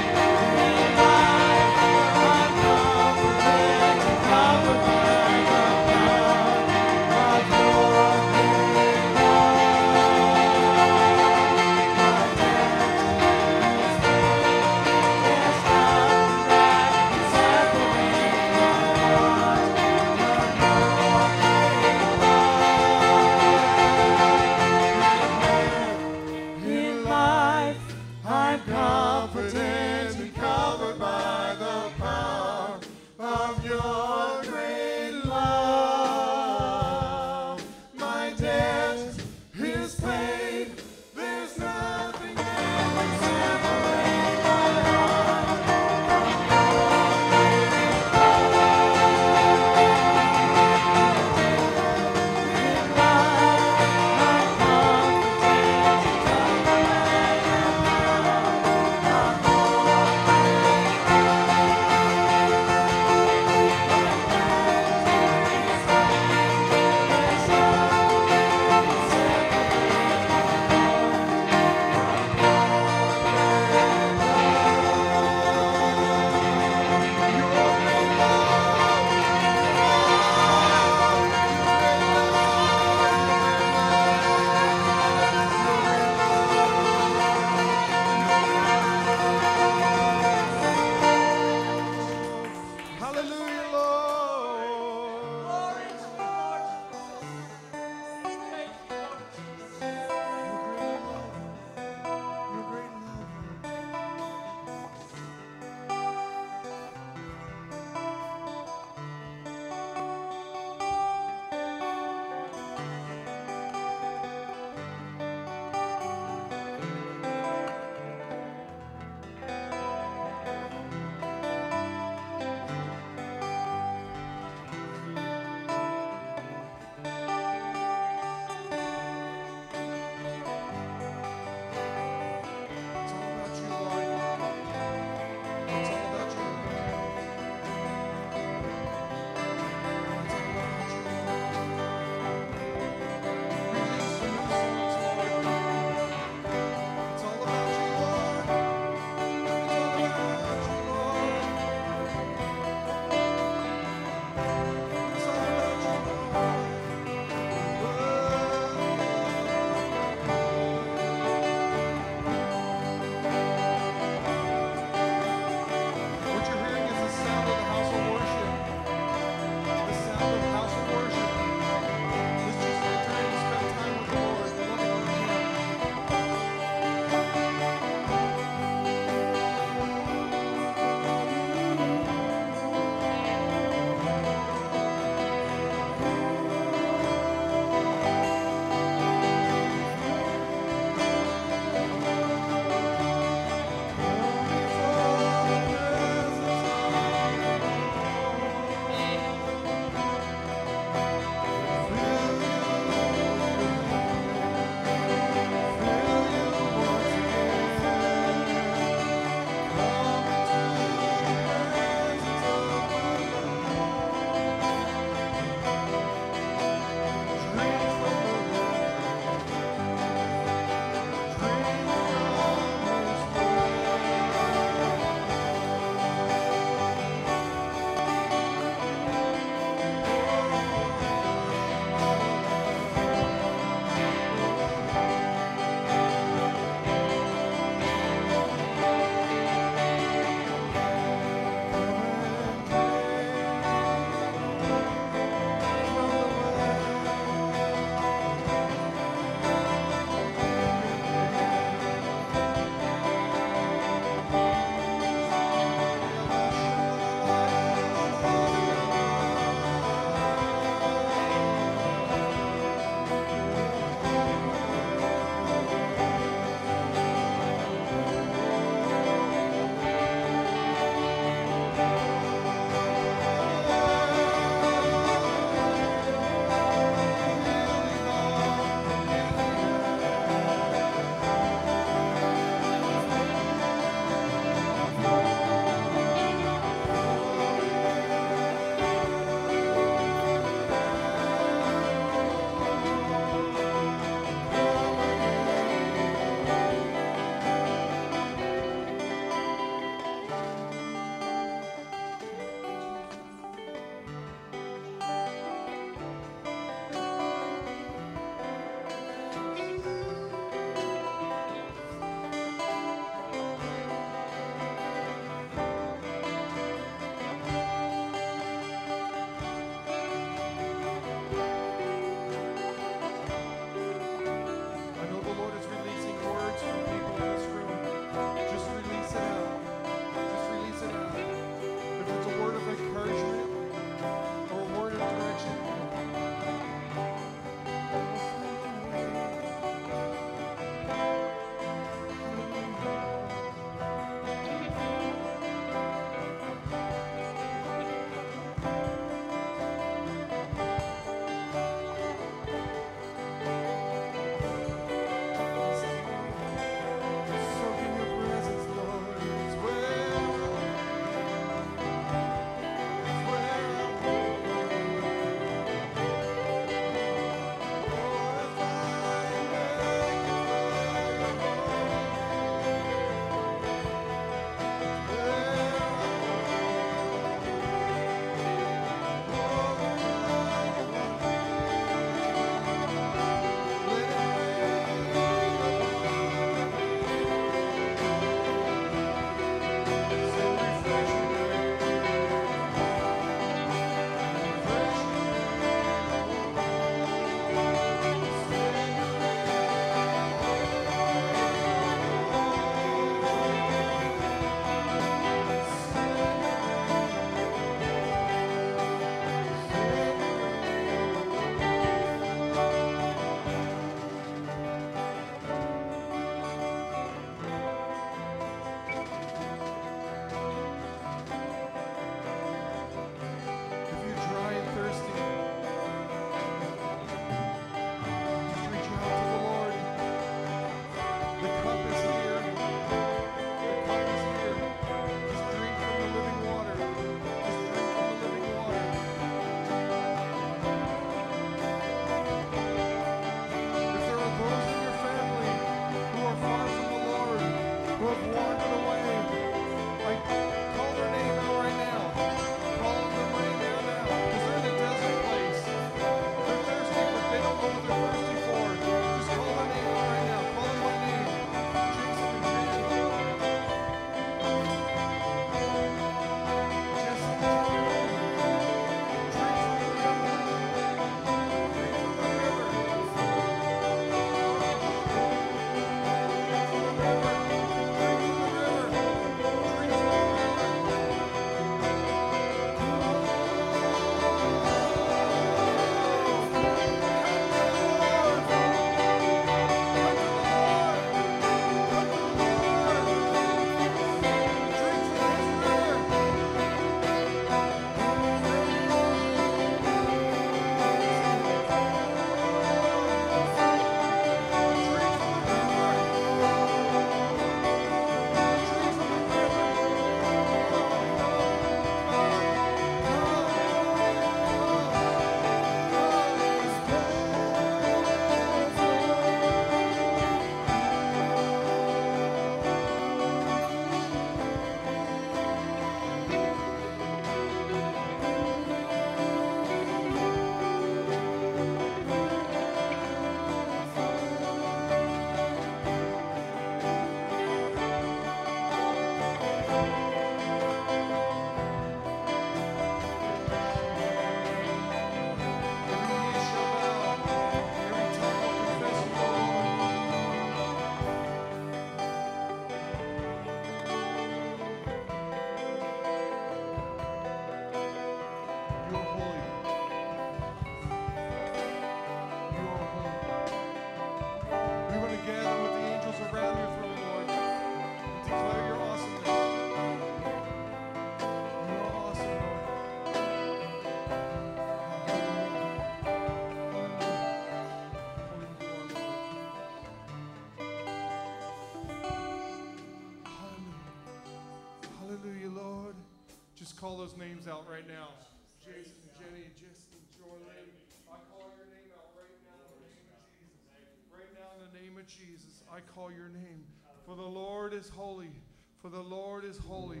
call those names out right now. Jason, Jenny, Justin, Jorlyn. I call your name out right now in the name of Jesus. Right now in the name of Jesus, I call your name. For the Lord is holy. For the Lord is holy.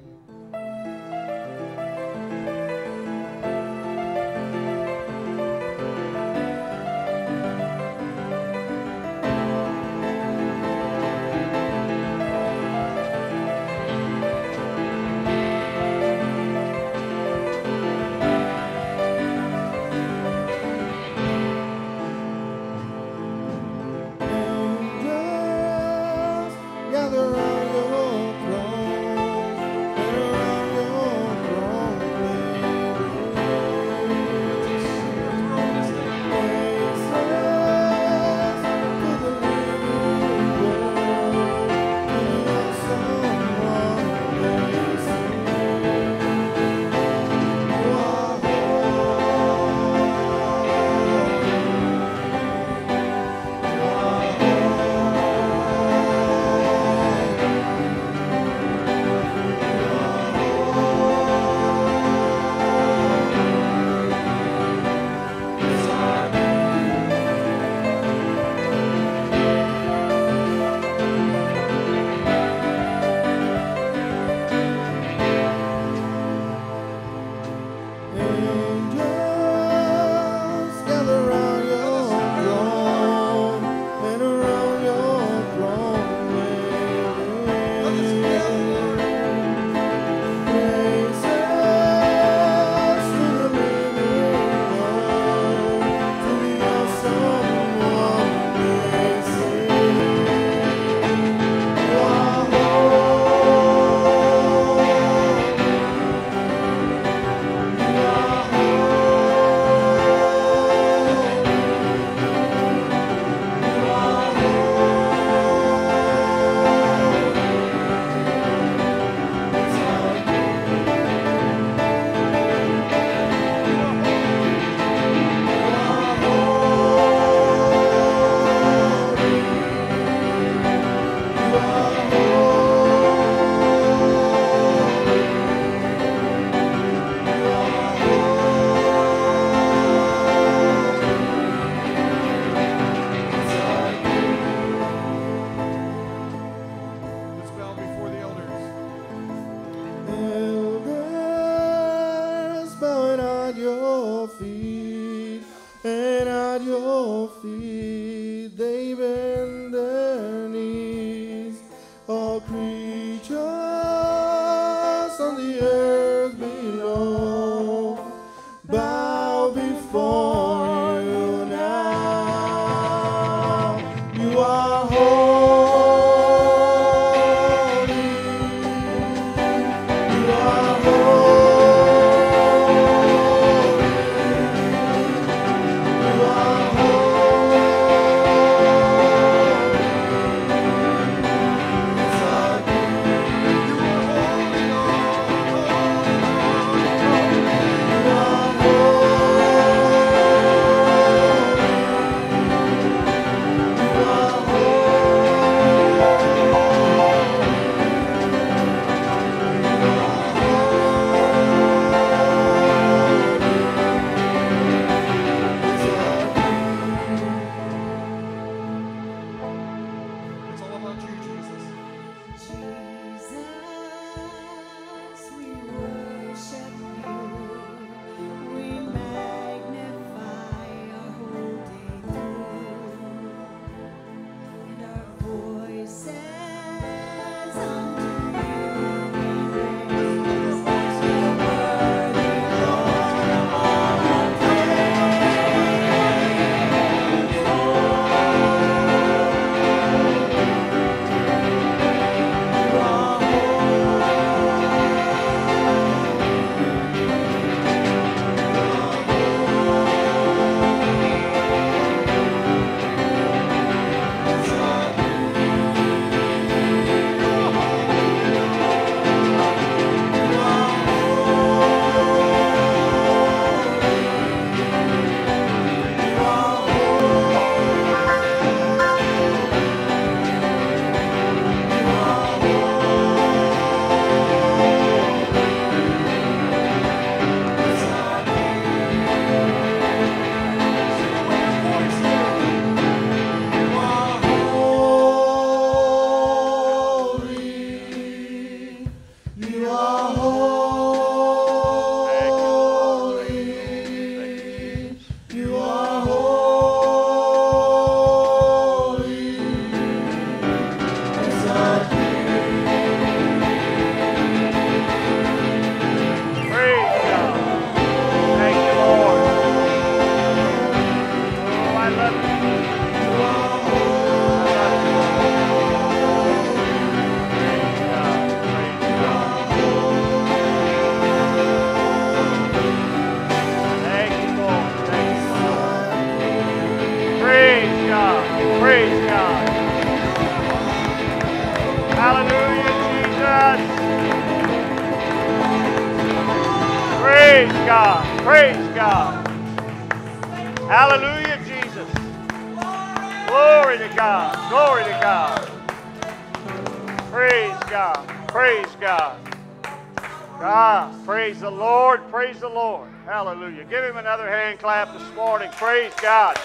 God. Praise God. Hallelujah, Jesus. Glory to God. Glory to God. Praise God. Praise God. God, praise the Lord. Praise the Lord. Hallelujah. Give him another hand clap this morning. Praise God.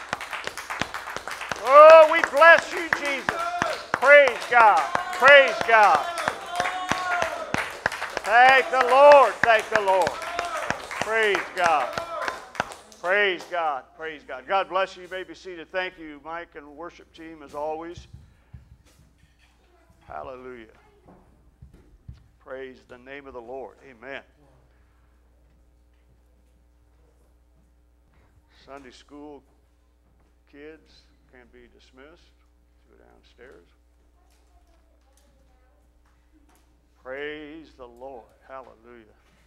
Oh, we bless you, Jesus. Praise God. Praise God. Thank the Lord. Thank the Lord. Praise God. Praise God. Praise God. God bless you. You may be seated. Thank you, Mike and worship team, as always. Hallelujah. Praise the name of the Lord. Amen. Sunday school kids can be dismissed. Go downstairs. Praise the Lord. Hallelujah.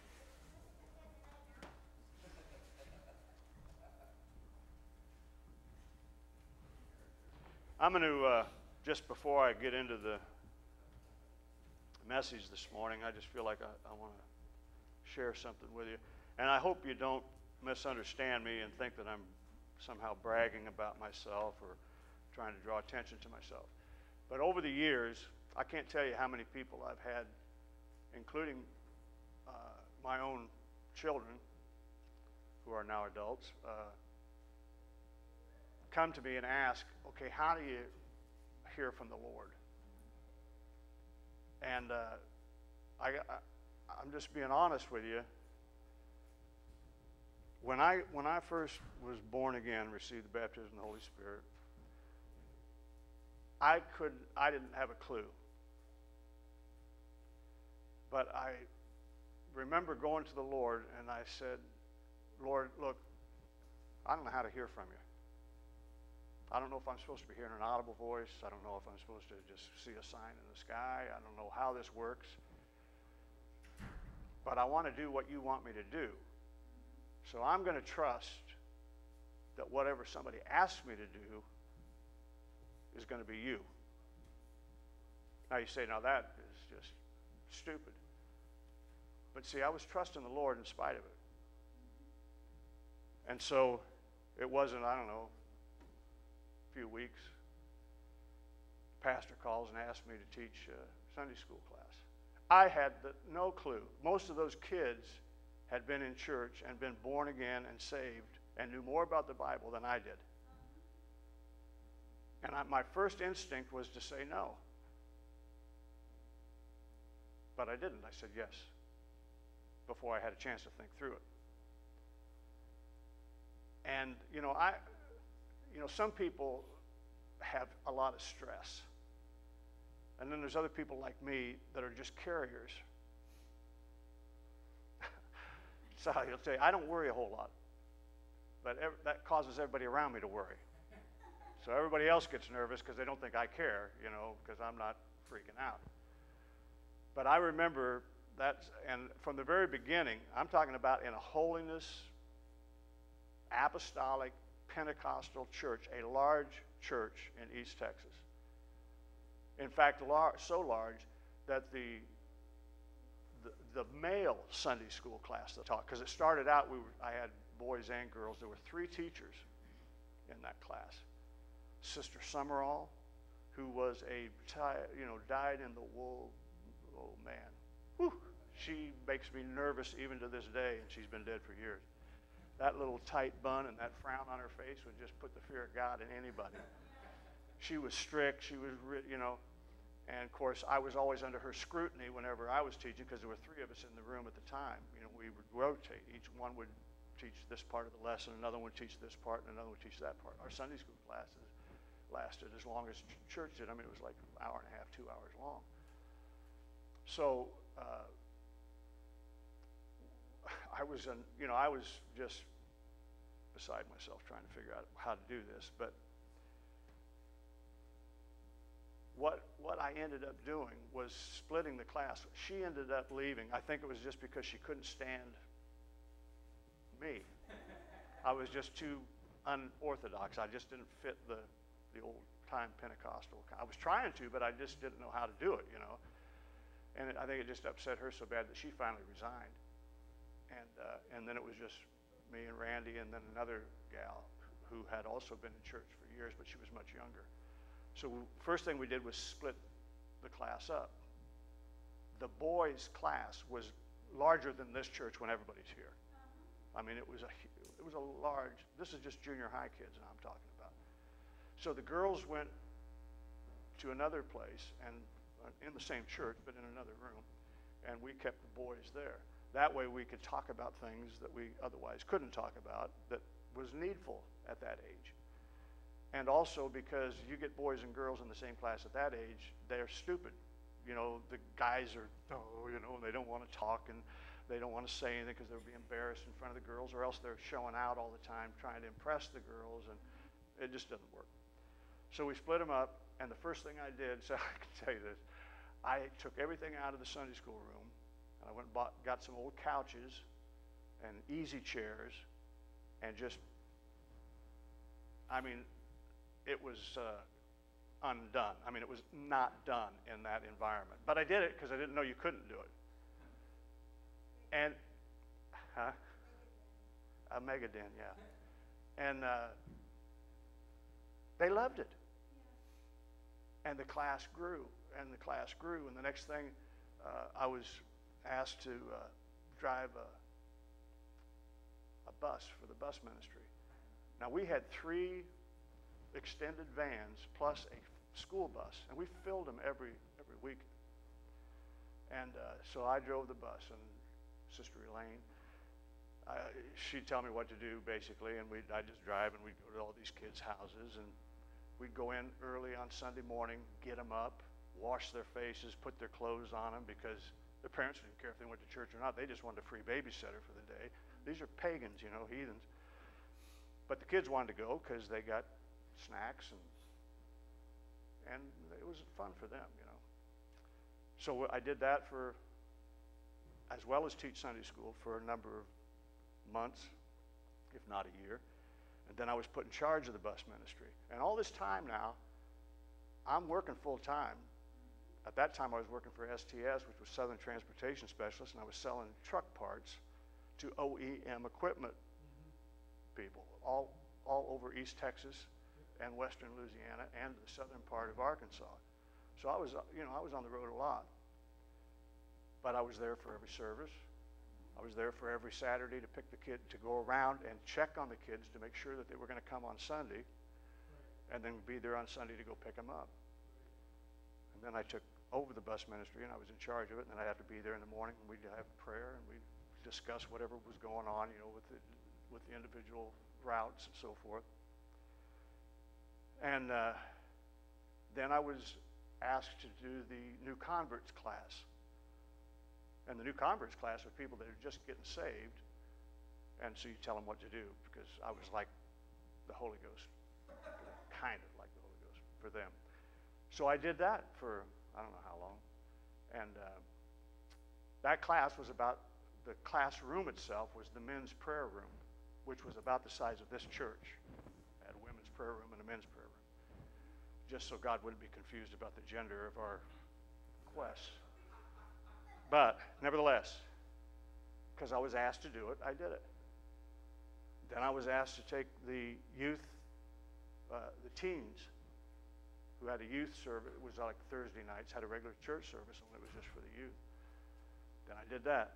I'm going to, just before I get into the message this morning, I just feel like I want to share something with you. And I hope you don't misunderstand me and think that I'm somehow bragging about myself or trying to draw attention to myself. But over the years, I can't tell you how many people I've had, including my own children, who are now adults, come to me and ask, okay, how do you hear from the Lord? And I'm just being honest with you. When I first was born again, received the baptism of the Holy Spirit, I didn't have a clue. But I remember going to the Lord and I said, Lord, look, I don't know how to hear from you. I don't know if I'm supposed to be hearing an audible voice. I don't know if I'm supposed to just see a sign in the sky. I don't know how this works. But I want to do what you want me to do. So I'm going to trust that whatever somebody asks me to do is going to be you. Now you say, now that is just stupid. But see, I was trusting the Lord in spite of it. And so it wasn't, I don't know, few weeks, pastor calls and asks me to teach Sunday school class. I had no clue. Most of those kids had been in church and been born again and saved and knew more about the Bible than I did. And my first instinct was to say no. But I didn't. I said yes before I had a chance to think through it. And, some people have a lot of stress. And then there's other people like me that are just carriers. So you'll say, I don't worry a whole lot. But that causes everybody around me to worry. So everybody else gets nervous because they don't think I care, because I'm not freaking out. But I remember that, and from the very beginning, I'm talking about in a holiness, apostolic, Pentecostal church, a large church in East Texas. In fact, so large that the male Sunday school class that taught, because it started out, I had boys and girls. There were 3 teachers in that class. Sister Summerall, who was dyed in the wool. Oh man, whew, she makes me nervous even to this day, and she's been dead for years. That little tight bun and that frown on her face would just put the fear of God in anybody. She was strict. She was, and of course, I was always under her scrutiny whenever I was teaching, because there were 3 of us in the room at the time. We would rotate. Each one would teach this part of the lesson, another one would teach this part, and another one would teach that part. Our Sunday school classes lasted as long as church did. I mean, it was like an hour and a half, 2 hours long. So I was just beside myself trying to figure out how to do this. But what I ended up doing was splitting the class. She ended up leaving. I think it was just because she couldn't stand me. I was just too unorthodox. I just didn't fit the old-time Pentecostal. I was trying to, but I just didn't know how to do it, And I think it just upset her so bad that she finally resigned. And then it was just me and Randy and then another gal who had also been in church for years, but she was much younger. So first thing we did was split the class up. The boys' class was larger than this church when everybody's here. I mean, it was a large, this is just junior high kids that I'm talking about. So the girls went to another place and in the same church, but in another room, and we kept the boys there. That way we could talk about things that we otherwise couldn't talk about that was needful at that age. And also because you get boys and girls in the same class at that age, they're stupid. You know, the guys are, they don't want to talk and they don't want to say anything because they'll be embarrassed in front of the girls, or else they're showing out all the time trying to impress the girls, and it just doesn't work. So we split them up, and the first thing I did, so I can tell you this, I took everything out of the Sunday school room, and I went and got some old couches and easy chairs, and just, I mean, it was undone. I mean, it was not done in that environment. But I did it because I didn't know you couldn't do it. And, a mega den, yeah. And they loved it. And the class grew, and the class grew. And the next thing, I was asked to drive a bus for the bus ministry. Now, we had 3 extended vans plus a school bus, and we filled them every week. And so I drove the bus, and Sister Elaine, she'd tell me what to do basically, and I'd just drive, and we'd go to all these kids' houses, and we'd go in early on Sunday morning, get them up, wash their faces, put their clothes on them, because their parents didn't care if they went to church or not. They just wanted a free babysitter for the day. These are pagans, heathens. But the kids wanted to go because they got snacks, and it was fun for them, So I did that as well as teach Sunday school for a number of months, if not a year. And then I was put in charge of the bus ministry. And all this time now, I'm working full time. At that time I was working for STS, which was Southern Transportation Specialist, and I was selling truck parts to OEM equipment people all over East Texas and western Louisiana and the southern part of Arkansas. So I was on the road a lot. But I was there for every service. I was there for every Saturday to pick the kid, to go around and check on the kids to make sure that they were going to come on Sunday, and then be there on Sunday to go pick them up. And then I took over the bus ministry, and I was in charge of it, and then I'd have to be there in the morning, and we'd have prayer, and we'd discuss whatever was going on, with the individual routes and so forth. And then I was asked to do the new converts class. And the new converts class are people that are just getting saved, and so you tell them what to do, because I was like the Holy Ghost, kind of like the Holy Ghost for them. So I did that for I don't know how long, and that class was about, the classroom itself was the men's prayer room, which was about the size of this church. It had a women's prayer room and a men's prayer room, just so God wouldn't be confused about the gender of our quests. But nevertheless, because I was asked to do it, I did it. Then I was asked to take the youth, the teens, who had a youth service. It was like Thursday nights, had a regular church service, and it was just for the youth. Then I did that.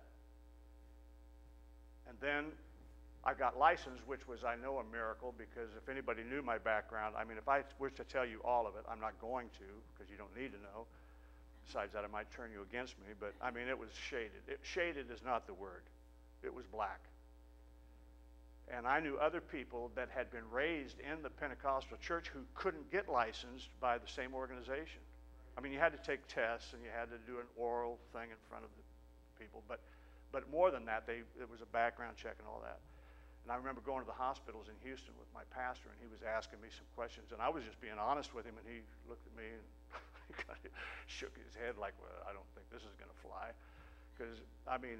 And then I got licensed, which was, I know, a miracle, because if anybody knew my background, I mean, if I were to tell you all of it, I'm not going to, because you don't need to know. Besides that, it might turn you against me, but I mean, it was shaded. Shaded is not the word. It was black. And I knew other people that had been raised in the Pentecostal church who couldn't get licensed by the same organization. I mean, you had to take tests and you had to do an oral thing in front of the people, but more than that, it was a background check and all that. And I remember going to the hospitals in Houston with my pastor, and he was asking me some questions, and I was just being honest with him, and he looked at me and he kind of shook his head like, well, I don't think this is going to fly. Because, I mean,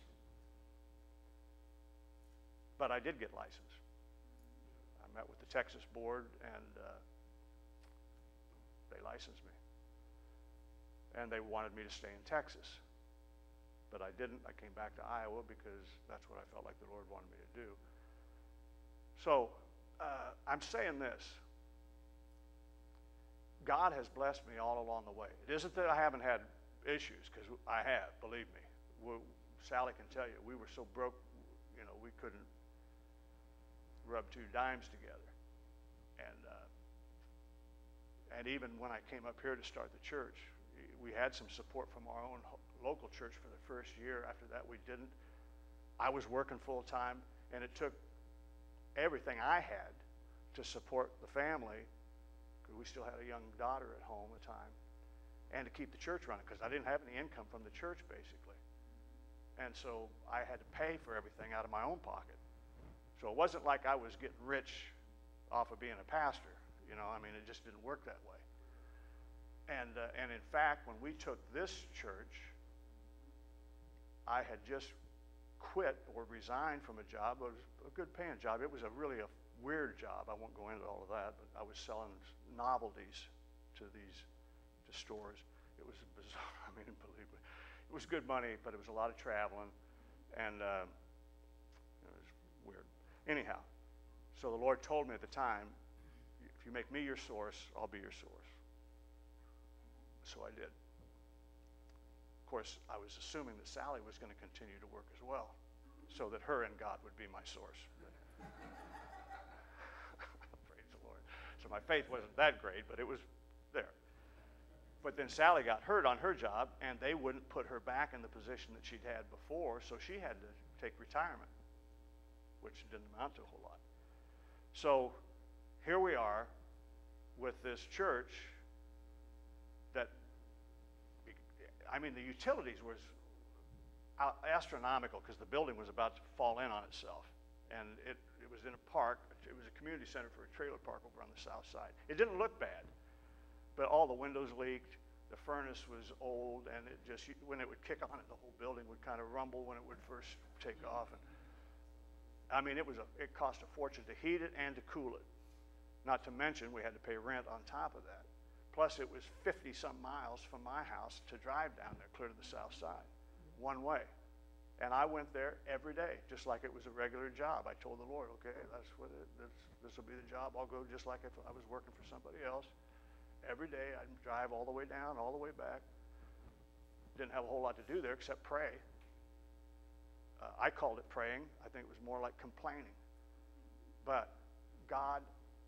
but I did get licensed. I met with the Texas board, and they licensed me. And they wanted me to stay in Texas. But I didn't. I came back to Iowa because that's what I felt like the Lord wanted me to do. So I'm saying this. God has blessed me all along the way. It isn't that I haven't had issues, because I have, believe me. Sally can tell you, we were so broke, we couldn't rub two dimes together. And even when I came up here to start the church, we had some support from our own local church for the first year. After that, we didn't. I was working full time, and it took everything I had to support the family, because we still had a young daughter at home at the time, and to keep the church running, because I didn't have any income from the church, basically. And so I had to pay for everything out of my own pocket. So it wasn't like I was getting rich off of being a pastor. It just didn't work that way. And in fact, when we took this church, I had just quit or resigned from a job. It was a good paying job. It was really a weird job. I won't go into all of that, but I was selling novelties to stores. It was bizarre. Believe me. It was good money, but it was a lot of traveling, and it was weird. Anyhow, so the Lord told me at the time, if you make me your source, I'll be your source. So I did. Of course, I was assuming that Sally was going to continue to work as well, so that her and God would be my source. Praise the Lord. So my faith wasn't that great, but it was there. But then Sally got hurt on her job, and they wouldn't put her back in the position that she'd had before, so she had to take retirement, which didn't amount to a whole lot. So here we are with this church that, the utilities was astronomical, because the building was about to fall in on itself. And it was in a park. It was a community center for a trailer park over on the south side. It didn't look bad, but all the windows leaked. The furnace was old, and it just, when it would kick on it, the whole building would kind of rumble when it would first take off. And it cost a fortune to heat it and to cool it. Not to mention, we had to pay rent on top of that. Plus, it was 50-some miles from my house to drive down there, clear to the south side, one way. And I went there every day, just like it was a regular job. I told the Lord, okay, this will be the job. I'll go just like if I was working for somebody else. Every day, I'd drive all the way down, all the way back. Didn't have a whole lot to do there except pray. I called it praying. I think it was more like complaining. But God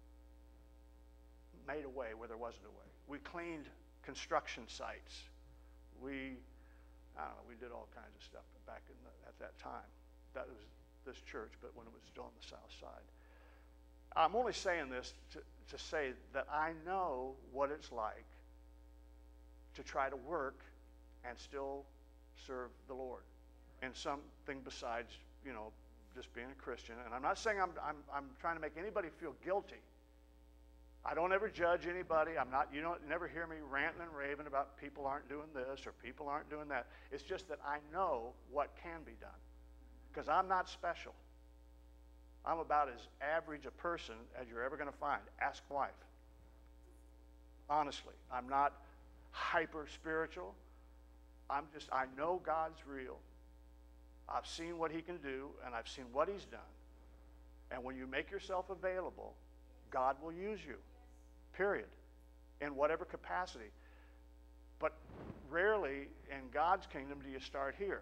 made a way where there wasn't a way. We cleaned construction sites. We did all kinds of stuff back at that time. That was this church, but when it was still on the south side. I'm only saying this to say that I know what it's like to try to work and still serve the Lord in something besides, just being a Christian. And I'm not saying I'm trying to make anybody feel guilty. I don't ever judge anybody. You don't never hear me ranting and raving about people aren't doing this or people aren't doing that. It's just that I know what can be done, because I'm not special. I'm about as average a person as you're ever going to find. Ask wife. Honestly, I'm not hyper spiritual. I know God's real. I've seen what he can do, and I've seen what he's done. And when you make yourself available, God will use you, period, in whatever capacity. But rarely in God's kingdom do you start here.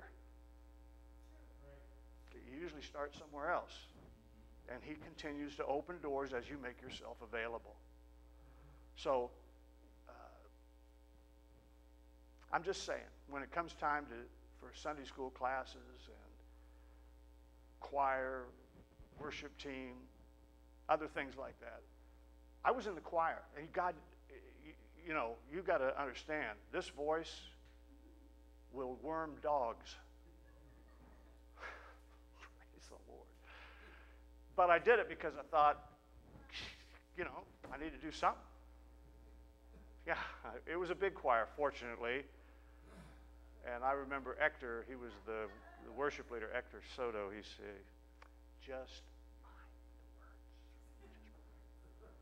You usually start somewhere else. And he continues to open doors as you make yourself available. So, I'm just saying, when it comes time for Sunday school classes and choir, worship team, other things like that, I was in the choir, and God, you got to understand, this voice will worm dogs. Praise the Lord. But I did it because I thought, I need to do something. Yeah, it was a big choir, fortunately. And I remember Hector, he was the worship leader, Hector Soto, he said, just mind the words.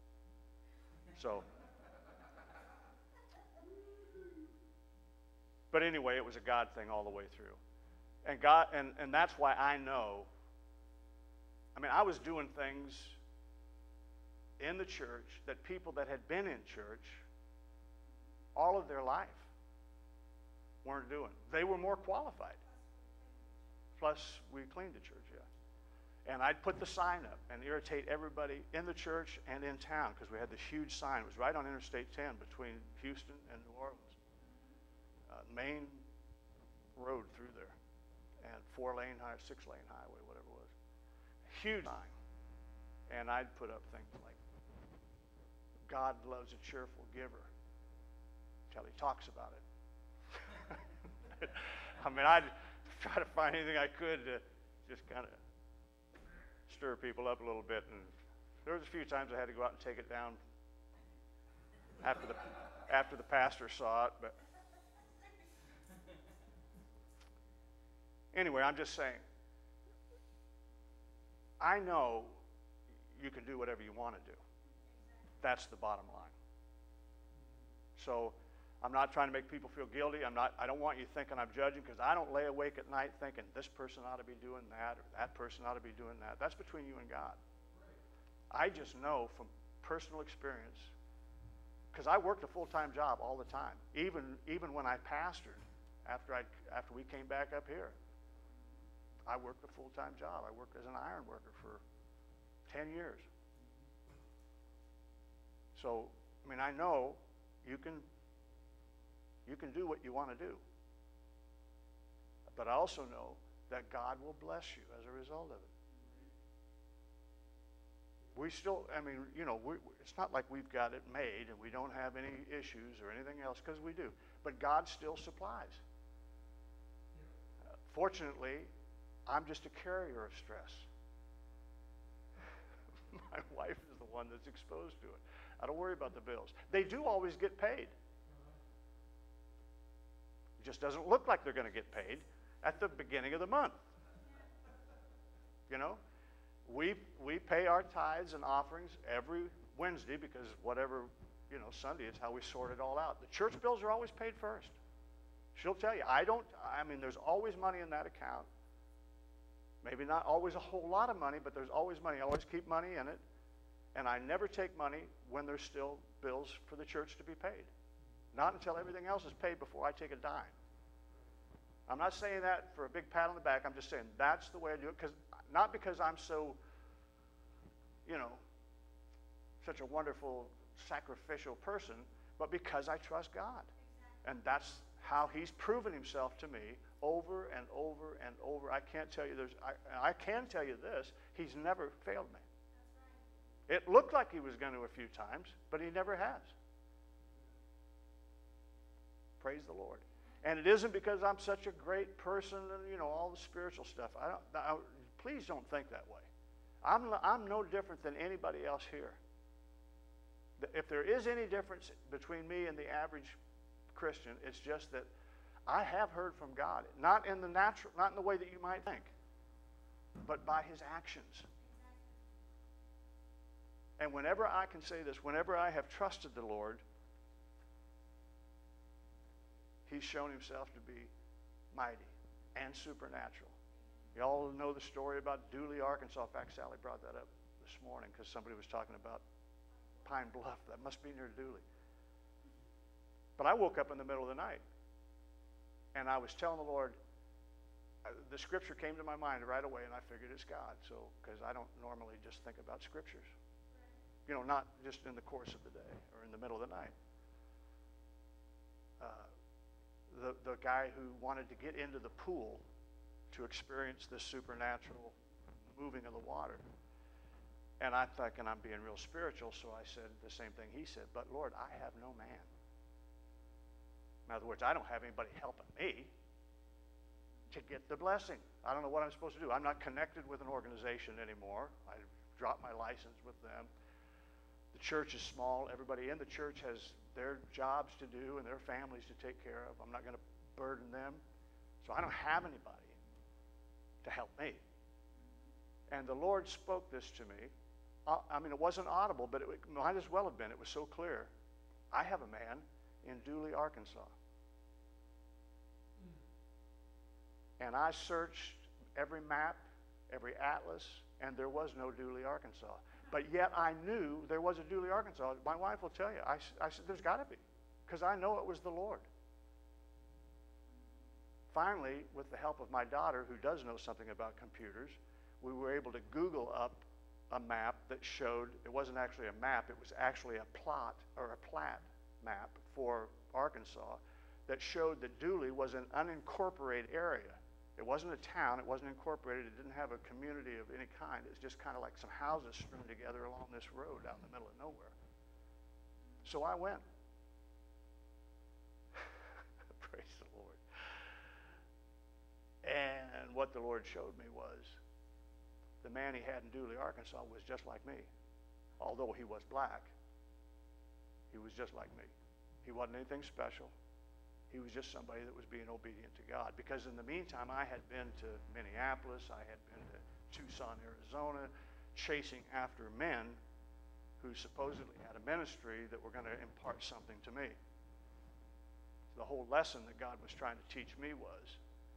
So, But anyway, it was a God thing all the way through. And God, and that's why I know. I mean, I was doing things in the church that people that had been in church all of their life weren't doing. They were more qualified. Plus, we cleaned the church, yeah. And I'd put the sign up and irritate everybody in the church and in town, because we had this huge sign. It was right on Interstate 10 between Houston and New Orleans. Main road through there. And 6-lane highway, whatever it was. Huge sign. And I'd put up things like, God loves a cheerful giver, till he talks about it. I mean, I'd try to find anything I could to just kind of stir people up a little bit. And there was a few times I had to go out and take it down after the pastor saw it. But anyway, I'm just saying, I know you can do whatever you want to do. That's the bottom line. So I'm not trying to make people feel guilty. I don't want you thinking I'm judging, because I don't lay awake at night thinking this person ought to be doing that or that person ought to be doing that. That's between you and God. I just know from personal experience, because I worked a full-time job all the time, even when I pastored after we came back up here. I worked a full-time job. I worked as an iron worker for 10 years. So, I mean, I know you can do what you want to do. But I also know that God will bless you as a result of it. We still, I mean, you know, it's not like we've got it made and we don't have any issues or anything else, because we do. But God still supplies. Fortunately, I'm just a carrier of stress. My wife is the one that's exposed to it. I don't worry about the bills. They do always get paid. It just doesn't look like they're going to get paid at the beginning of the month. You know, we pay our tithes and offerings every Wednesday, because whatever, you know, Sunday is how we sort it all out. The church bills are always paid first. She'll tell you, I mean, there's always money in that account. Maybe not always a whole lot of money, but there's always money. I always keep money in it. And I never take money when there's still bills for the church to be paid. Not until everything else is paid before I take a dime. I'm not saying that for a big pat on the back. I'm just saying that's the way I do it. Not because I'm so, you know, such a wonderful sacrificial person, but because I trust God. And that's how he's proven himself to me over and over and over. I can't tell you I can tell you this, he's never failed me. It looked like he was going to a few times, but he never has. Praise the Lord. And it isn't because I'm such a great person and, you know, all the spiritual stuff. Please don't think that way. I'm no different than anybody else here. If there is any difference between me and the average Christian, it's just that I have heard from God, not in the natural, not in the way that you might think, but by his actions. And whenever I can say this, whenever I have trusted the Lord, he's shown himself to be mighty and supernatural. You all know the story about Dooley, Arkansas. In fact, Sally brought that up this morning because somebody was talking about Pine Bluff. That must be near Dooley. But I woke up in the middle of the night, and I was telling the Lord, the scripture came to my mind right away, and I figured it's God. So, because I don't normally just think about scriptures. You know, not just in the course of the day or in the middle of the night. The guy who wanted to get into the pool to experience this supernatural moving of the water. And I'm thinking I'm being real spiritual, so I said the same thing he said, but Lord, I have no man. In other words, I don't have anybody helping me to get the blessing. I don't know what I'm supposed to do. I'm not connected with an organization anymore. I dropped my license with them. The church is small. Everybody in the church has their jobs to do and their families to take care of. I'm not going to burden them. So I don't have anybody to help me. And the Lord spoke this to me. I mean, it wasn't audible, but it might as well have been. It was so clear. I have a man in Dooley, Arkansas. And I searched every map, every atlas, and there was no Dooley, Arkansas. But yet I knew there was a Dooley, Arkansas. My wife will tell you. I said, there's got to be, because I know it was the Lord. Finally, with the help of my daughter, who does know something about computers, we were able to Google up a map that showed, it wasn't actually a map, it was actually a plot or a plat map for Arkansas that showed that Dooley was an unincorporated area. It wasn't a town, it wasn't incorporated, it didn't have a community of any kind. It was just kind of like some houses strewn together along this road out in the middle of nowhere. So I went. Praise the Lord. And what the Lord showed me was the man he had in Dooley, Arkansas was just like me. Although he was black, he was just like me. He wasn't anything special. He was just somebody that was being obedient to God. Because in the meantime, I had been to Minneapolis, I had been to Tucson, Arizona, chasing after men who supposedly had a ministry that were going to impart something to me. The whole lesson that God was trying to teach me was,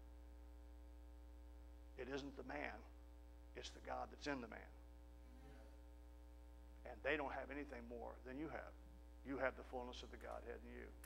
it isn't the man, it's the God that's in the man. And they don't have anything more than you have. You have the fullness of the Godhead in you.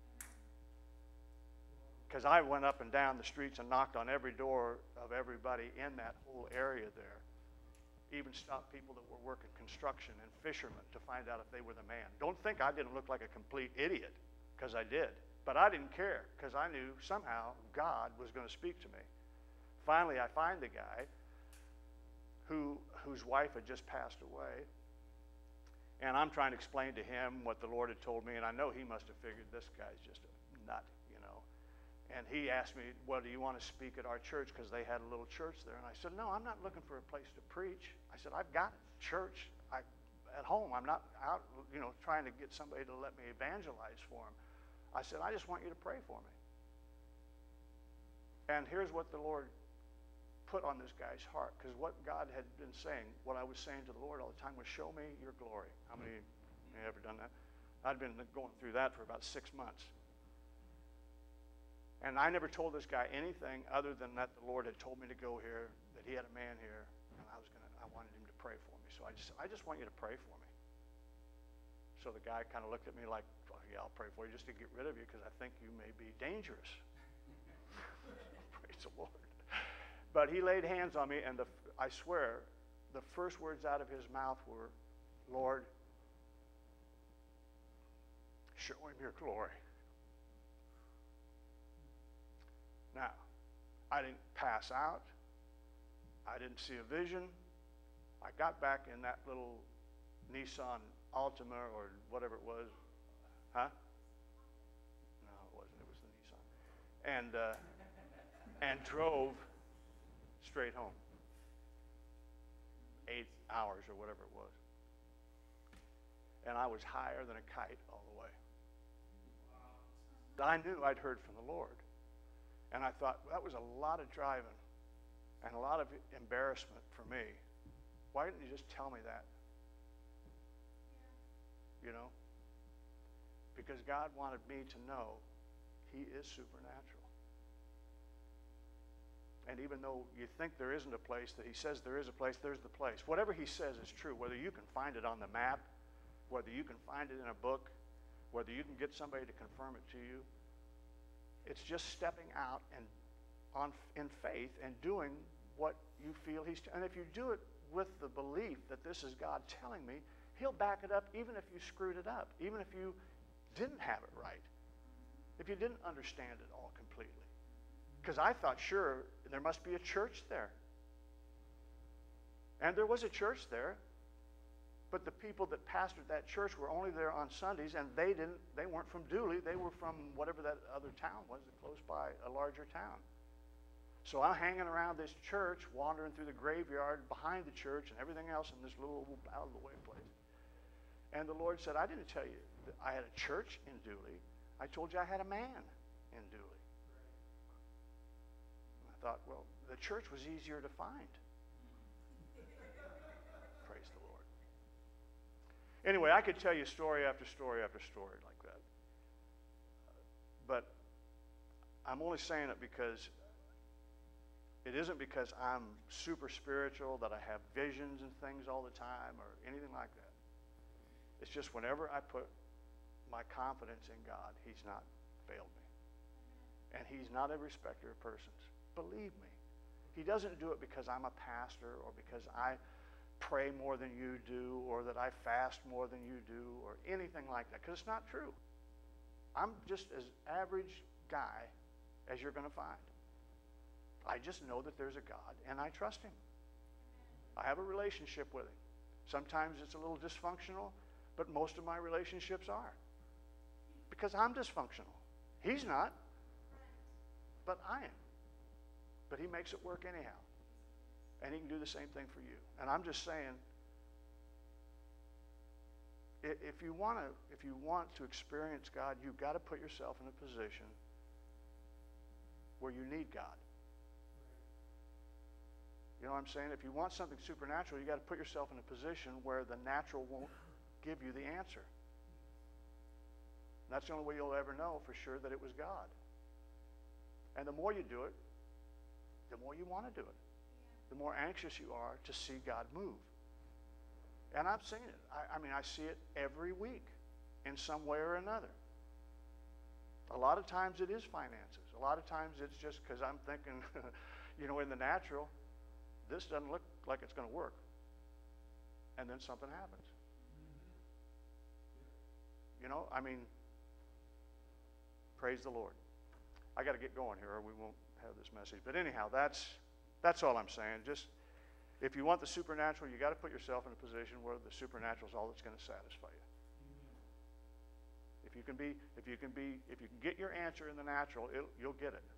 Because I went up and down the streets and knocked on every door of everybody in that whole area there. Even stopped people that were working construction and fishermen to find out if they were the man. Don't think I didn't look like a complete idiot, because I did. But I didn't care, because I knew somehow God was going to speak to me. Finally, I find the guy whose wife had just passed away. And I'm trying to explain to him what the Lord had told me, and I know he must have figured this guy's just a nut, you know. And he asked me, well, do you want to speak at our church? Because they had a little church there. And I said, no, I'm not looking for a place to preach. I said, I've got church at home. I'm not out, you know, trying to get somebody to let me evangelize for him. I said, I just want you to pray for me. And here's what the Lord put on this guy's heart, because what God had been saying, what I was saying to the Lord all the time was, show me your glory. How many of you have ever done that? I'd been going through that for about 6 months. And I never told this guy anything other than that the Lord had told me to go here, that he had a man here, and I wanted him to pray for me. So I just said, I just want you to pray for me. So the guy kind of looked at me like, well, yeah, I'll pray for you just to get rid of you, because I think you may be dangerous. Praise the Lord. But he laid hands on me, and I swear, the first words out of his mouth were, Lord, show him your glory. Now, I didn't pass out. I didn't see a vision. I got back in that little Nissan Altima or whatever it was. Huh? No, it wasn't. It was the Nissan. And drove straight home. 8 hours or whatever it was. And I was higher than a kite all the way. I knew I'd heard from the Lord. And I thought, well, that was a lot of driving and a lot of embarrassment for me. Why didn't you just tell me that? You know? Because God wanted me to know He is supernatural. And even though you think there isn't a place, that He says there is a place, there's the place. Whatever He says is true. Whether you can find it on the map, whether you can find it in a book, whether you can get somebody to confirm it to you, it's just stepping out and in faith and doing what you feel He's. And if you do it with the belief that this is God telling me, He'll back it up even if you screwed it up, even if you didn't have it right, if you didn't understand it all completely. Because I thought, sure, there must be a church there. And there was a church there, but the people that pastored that church were only there on Sundays, and they weren't from Dooley, they were from whatever that other town was, close by, a larger town. So I'm hanging around this church, wandering through the graveyard behind the church and everything else in this little out-of-the-way place. And the Lord said, I didn't tell you that I had a church in Dooley. I told you I had a man in Dooley. And I thought, well, the church was easier to find. Praise the Lord. Anyway, I could tell you story after story after story like that. But I'm only saying it because It isn't because I'm super spiritual, that I have visions and things all the time or anything like that. It's just whenever I put my confidence in God, he's not failed me. And he's not a respecter of persons. Believe me. He doesn't do it because I'm a pastor or because I pray more than you do or that I fast more than you do or anything like that, because it's not true. I'm just as average guy as you're going to find. I just know that there's a God, and I trust him. I have a relationship with him. Sometimes it's a little dysfunctional, but most of my relationships are. Because I'm dysfunctional. He's not, but I am. But he makes it work anyhow. And he can do the same thing for you. And I'm just saying, if you want to experience God, you've got to put yourself in a position where you need God. You know what I'm saying? If you want something supernatural, you've got to put yourself in a position where the natural won't give you the answer. And that's the only way you'll ever know for sure that it was God. And the more you do it, the more you want to do it. The more anxious you are to see God move. And I've seen it. I mean, I see it every week in some way or another. A lot of times it is finances. A lot of times it's just because I'm thinking, in the natural, this doesn't look like it's going to work. And then something happens. Praise the Lord. I got to get going here or we won't have this message. But anyhow, that's all I'm saying. Just if you want the supernatural, you got to put yourself in a position where the supernatural is all that's going to satisfy you. If you can get your answer in the natural, you'll get it.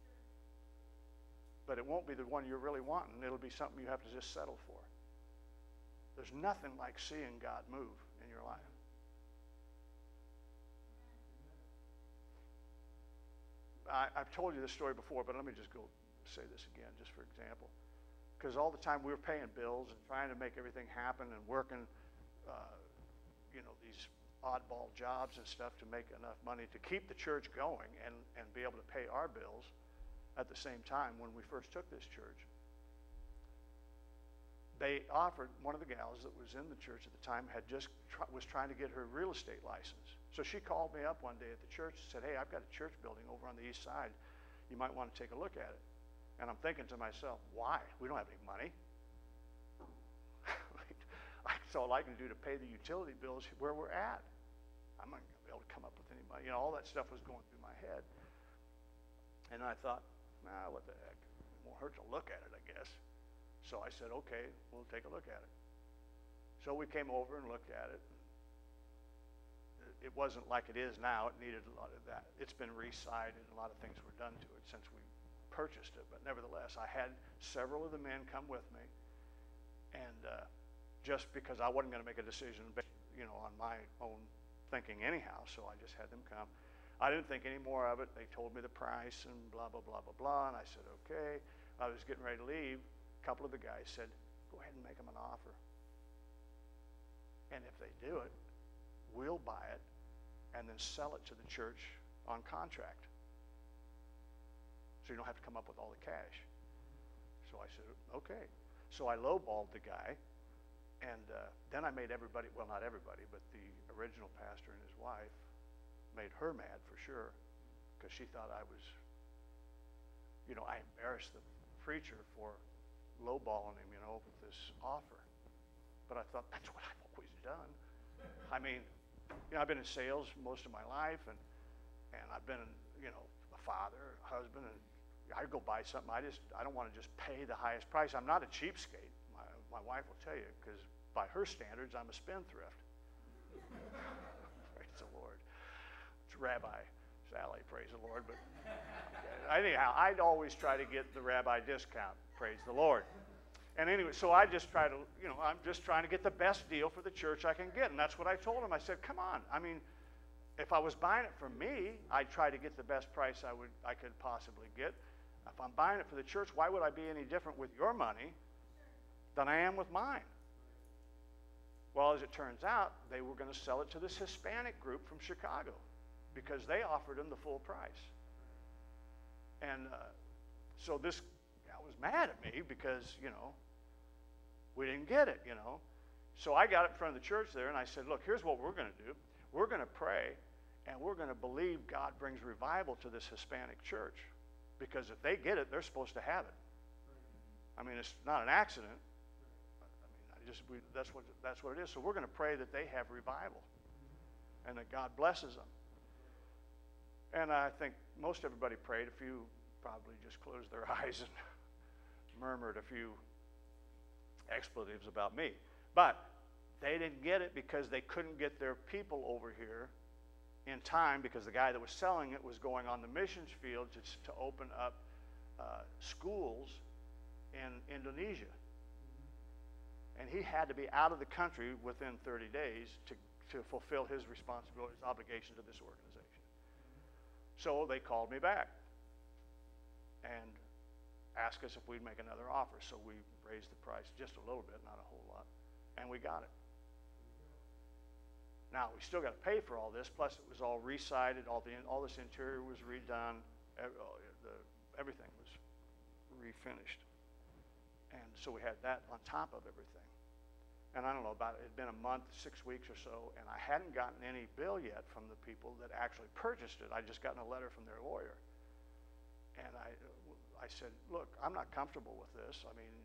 But it won't be the one you're really wanting. It'll be something you have to just settle for. There's nothing like seeing God move in your life. I've told you this story before, but let me just go say this again, just for example. Because all the time we were paying bills and trying to make everything happen and working, these oddball jobs and stuff to make enough money to keep the church going and be able to pay our bills at the same time. When we first took this church, they offered, one of the gals that was in the church at the time was trying to get her real estate license. So she called me up one day at the church and said, "Hey, I've got a church building over on the east side. You might want to take a look at it." And I'm thinking to myself, why? We don't have any money. That's all I can do to pay the utility bills where we're at. I'm not going to be able to come up with any money. All that stuff was going through my head. And I thought, what the heck? It won't hurt to look at it, I guess. So I said, okay, we'll take a look at it. So we came over and looked at it. It wasn't like it is now. It needed a lot of that. It's been re-sided and a lot of things were done to it since we purchased it. But nevertheless, I had several of the men come with me. And just because I wasn't going to make a decision, on my own thinking anyhow, so I just had them come. I didn't think any more of it. They told me the price and blah, blah, blah, blah, blah. And I said, okay. I was getting ready to leave. A couple of the guys said, go ahead and make them an offer. And if they do it, we'll buy it and then sell it to the church on contract. So you don't have to come up with all the cash. So I said, okay. So I lowballed the guy. And then I made everybody, well, not everybody, but the original pastor and his wife made her mad for sure, because she thought I was, I embarrassed the preacher for lowballing him, with this offer. But I thought, that's what I've always done. I mean, I've been in sales most of my life, and I've been, a father, a husband, and I go buy something. I don't want to just pay the highest price. I'm not a cheapskate. My wife will tell you, because by her standards, I'm a spendthrift. Praise the Lord. It's Rabbi Sally, praise the Lord. But anyhow, I'd always try to get the rabbi discount, praise the Lord. And anyway, so I just try to, I'm just trying to get the best deal for the church I can get. And that's what I told him. I said, come on. I mean, if I was buying it for me, I'd try to get the best price I could possibly get. If I'm buying it for the church, why would I be any different with your money than I am with mine? Well, as it turns out, they were going to sell it to this Hispanic group from Chicago because they offered them the full price. And so this guy was mad at me because, we didn't get it, So I got up in front of the church there and I said, look, here's what we're going to do. We're going to pray and we're going to believe God brings revival to this Hispanic church. Because if they get it, they're supposed to have it. I mean, it's not an accident. That's what it is. So we're going to pray that they have revival and that God blesses them. And I think most everybody prayed. A few probably just closed their eyes and murmured a few expletives about me. But they didn't get it because they couldn't get their people over here in time, because the guy that was selling it was going on the missions field to open up schools in Indonesia. And he had to be out of the country within 30 days to fulfill his responsibilities, obligation to this organization. So they called me back and asked us if we'd make another offer. So we raised the price just a little bit, not a whole lot, and we got it. Now, we still got to pay for all this, plus it was all re-sided, all this interior was redone, everything was refinished. And so we had that on top of everything. And I don't know, it had been a month, 6 weeks or so, and I hadn't gotten any bill yet from the people that actually purchased it. I'd just gotten a letter from their lawyer. And I said, look, I'm not comfortable with this. I mean,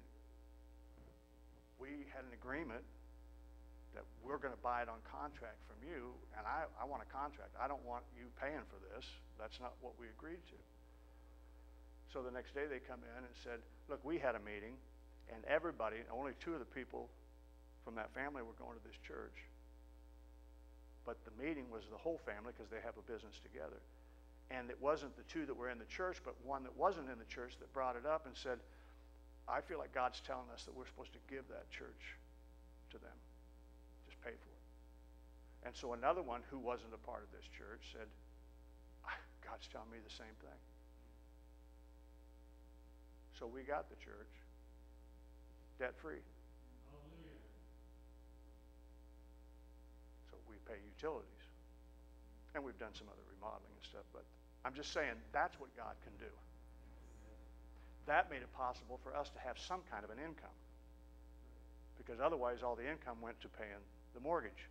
we had an agreement that we're going to buy it on contract from you, and I want a contract. I don't want you paying for this. That's not what we agreed to. So the next day they come in and said, look, we had a meeting, and everybody, only 2 of the people from that family were going to this church. But the meeting was the whole family because they have a business together. And it wasn't the 2 that were in the church, but one that wasn't in the church that brought it up and said, I feel like God's telling us that we're supposed to give that church to them. Just pay for it. And so another one who wasn't a part of this church said, God's telling me the same thing. So we got the church debt-free. So we pay utilities. And we've done some other remodeling and stuff, but I'm just saying that's what God can do. That made it possible for us to have some kind of an income. Because otherwise all the income went to paying the mortgage.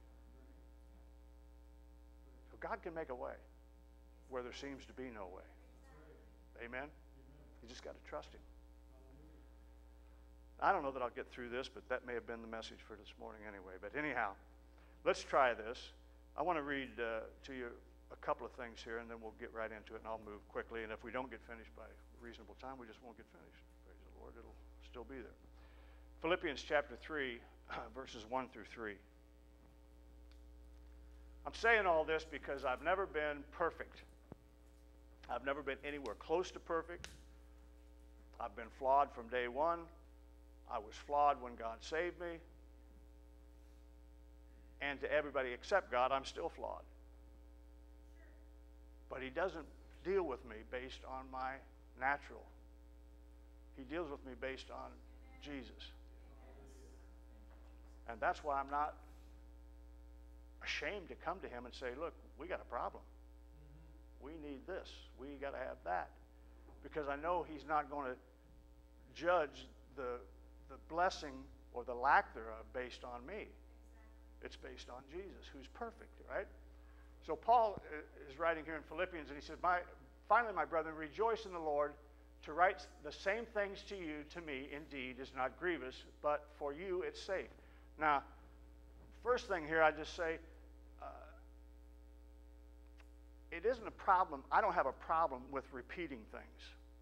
So God can make a way where there seems to be no way. Amen? You just got to trust Him. I don't know that I'll get through this, but that may have been the message for this morning anyway. But anyhow, let's try this. I want to read to you a couple of things here, and then we'll get right into it, and I'll move quickly. And if we don't get finished by reasonable time, we just won't get finished. Praise the Lord. It'll still be there. Philippians chapter 3, verses 1 through 3. I'm saying all this because I've never been perfect. I've never been anywhere close to perfect. I've been flawed from day one. I was flawed when God saved me. And to everybody except God, I'm still flawed. But He doesn't deal with me based on my natural. He deals with me based on Jesus. And that's why I'm not ashamed to come to Him and say, look, we got a problem. We need this. We got to have that. Because I know He's not going to judge the blessing or the lack thereof based on me. It's based on Jesus, who's perfect, right? So Paul is writing here in Philippians, and he says, finally, my brethren, rejoice in the Lord. To write the same things to you, to me, indeed, is not grievous, but for you it's safe. Now, first thing here, I just say, it isn't a problem. I don't have a problem with repeating things.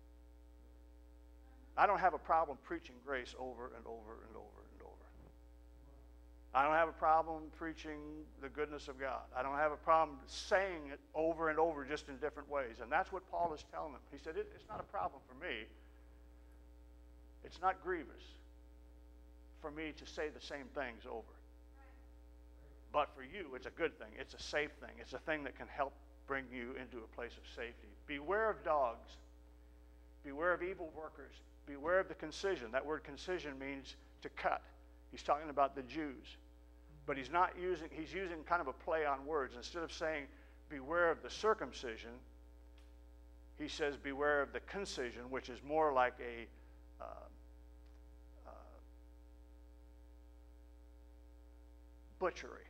I don't have a problem preaching grace over and over and over and over. I don't have a problem preaching the goodness of God. I don't have a problem saying it over and over just in different ways. And that's what Paul is telling them. He said, it's not a problem for me. It's not grievous for me to say the same things over. But for you, it's a good thing. It's a safe thing. It's a thing that can help bring you into a place of safety. Beware of dogs. Beware of evil workers. Beware of the concision. That word concision means to cut. He's talking about the Jews. But he's using kind of a play on words. Instead of saying, beware of the circumcision, he says, beware of the concision, which is more like butchery.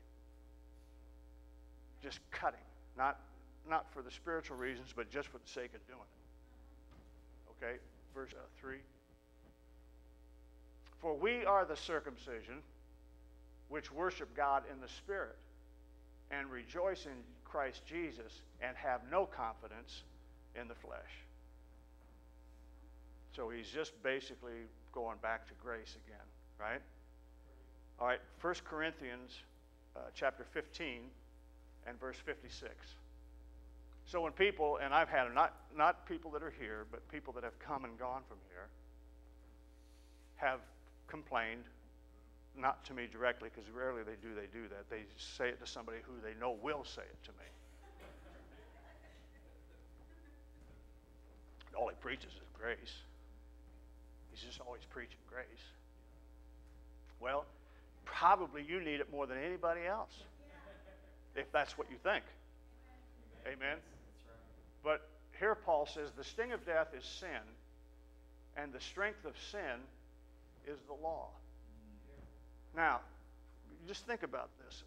Just cutting. Not for the spiritual reasons, but just for the sake of doing it. Okay, verse 3. For we are the circumcision which worship God in the Spirit and rejoice in Christ Jesus and have no confidence in the flesh. So he's just basically going back to grace again, right? All right, 1 Corinthians chapter 15 and verse 56. So when people, and I've had not people that are here, but people that have come and gone from here, have complained, not to me directly, because rarely they do that. They say it to somebody who they know will say it to me. All he preaches is grace. He's just always preaching grace. Well, probably you need it more than anybody else, if that's what you think. Amen? But here Paul says the sting of death is sin, and the strength of sin is the law. Now, just think about this.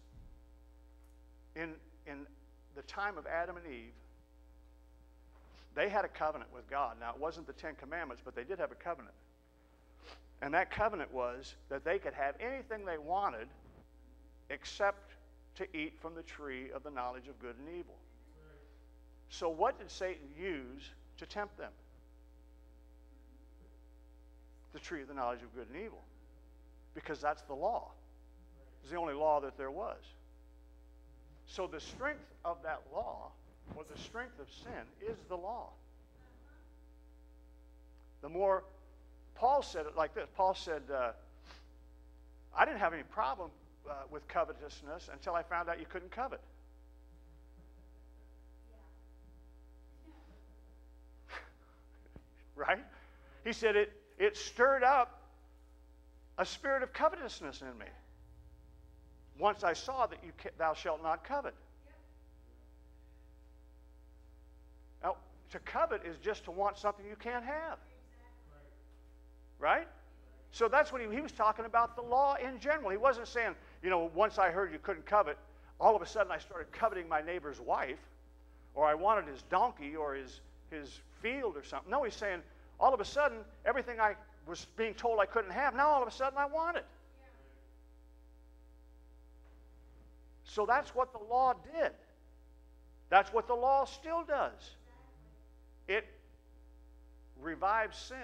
In the time of Adam and Eve, they had a covenant with God. Now, it wasn't the Ten Commandments, but they did have a covenant. And that covenant was that they could have anything they wanted except to eat from the tree of the knowledge of good and evil. So what did Satan use to tempt them? The tree of the knowledge of good and evil. Because that's the law. It's the only law that there was. So the strength of that law, or the strength of sin, is the law. The more, Paul said it like this. Paul said, I didn't have any problem with covetousness until I found out you couldn't covet. Right? He said it stirred up a spirit of covetousness in me. Once I saw that thou shalt not covet. Now, to covet is just to want something you can't have. Right? So that's what he was talking about, the law in general. He wasn't saying, once I heard you couldn't covet, all of a sudden I started coveting my neighbor's wife, or I wanted his donkey or his field or something. No, he's saying, all of a sudden, everything I was being told I couldn't have, now all of a sudden I want it. So that's what the law did. That's what the law still does. It revives sin.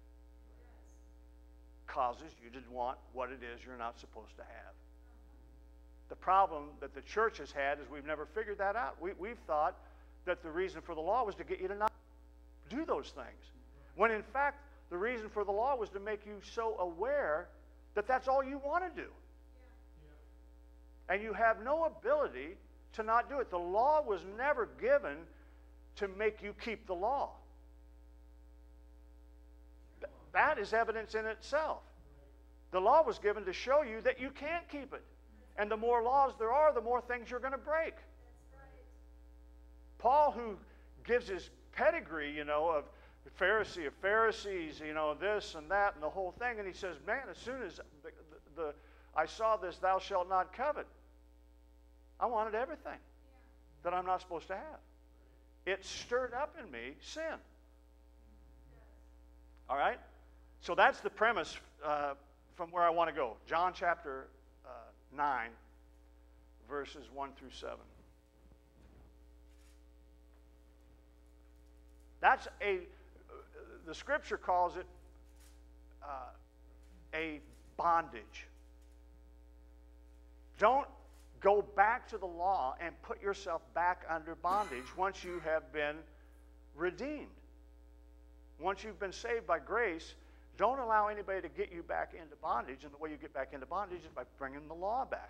Causes you to want what it is you're not supposed to have. The problem that the church has had is we've never figured that out. We've thought that the reason for the law was to get you to not do those things. When in fact, the reason for the law was to make you so aware that that's all you want to do. And you have no ability to not do it. The law was never given to make you keep the law. That is evidence in itself. The law was given to show you that you can't keep it. And the more laws there are, the more things you're going to break. Paul, who gives his pedigree, of Pharisee of Pharisees, this and that and the whole thing, and he says, man, as soon as I saw this, thou shalt not covet, I wanted everything that I'm not supposed to have. It stirred up in me sin. All right? So that's the premise from where I want to go. John chapter 9, verses 1 through 7. That's the scripture calls it a bondage. Don't go back to the law and put yourself back under bondage once you have been redeemed. Once you've been saved by grace, don't allow anybody to get you back into bondage, and the way you get back into bondage is by bringing the law back.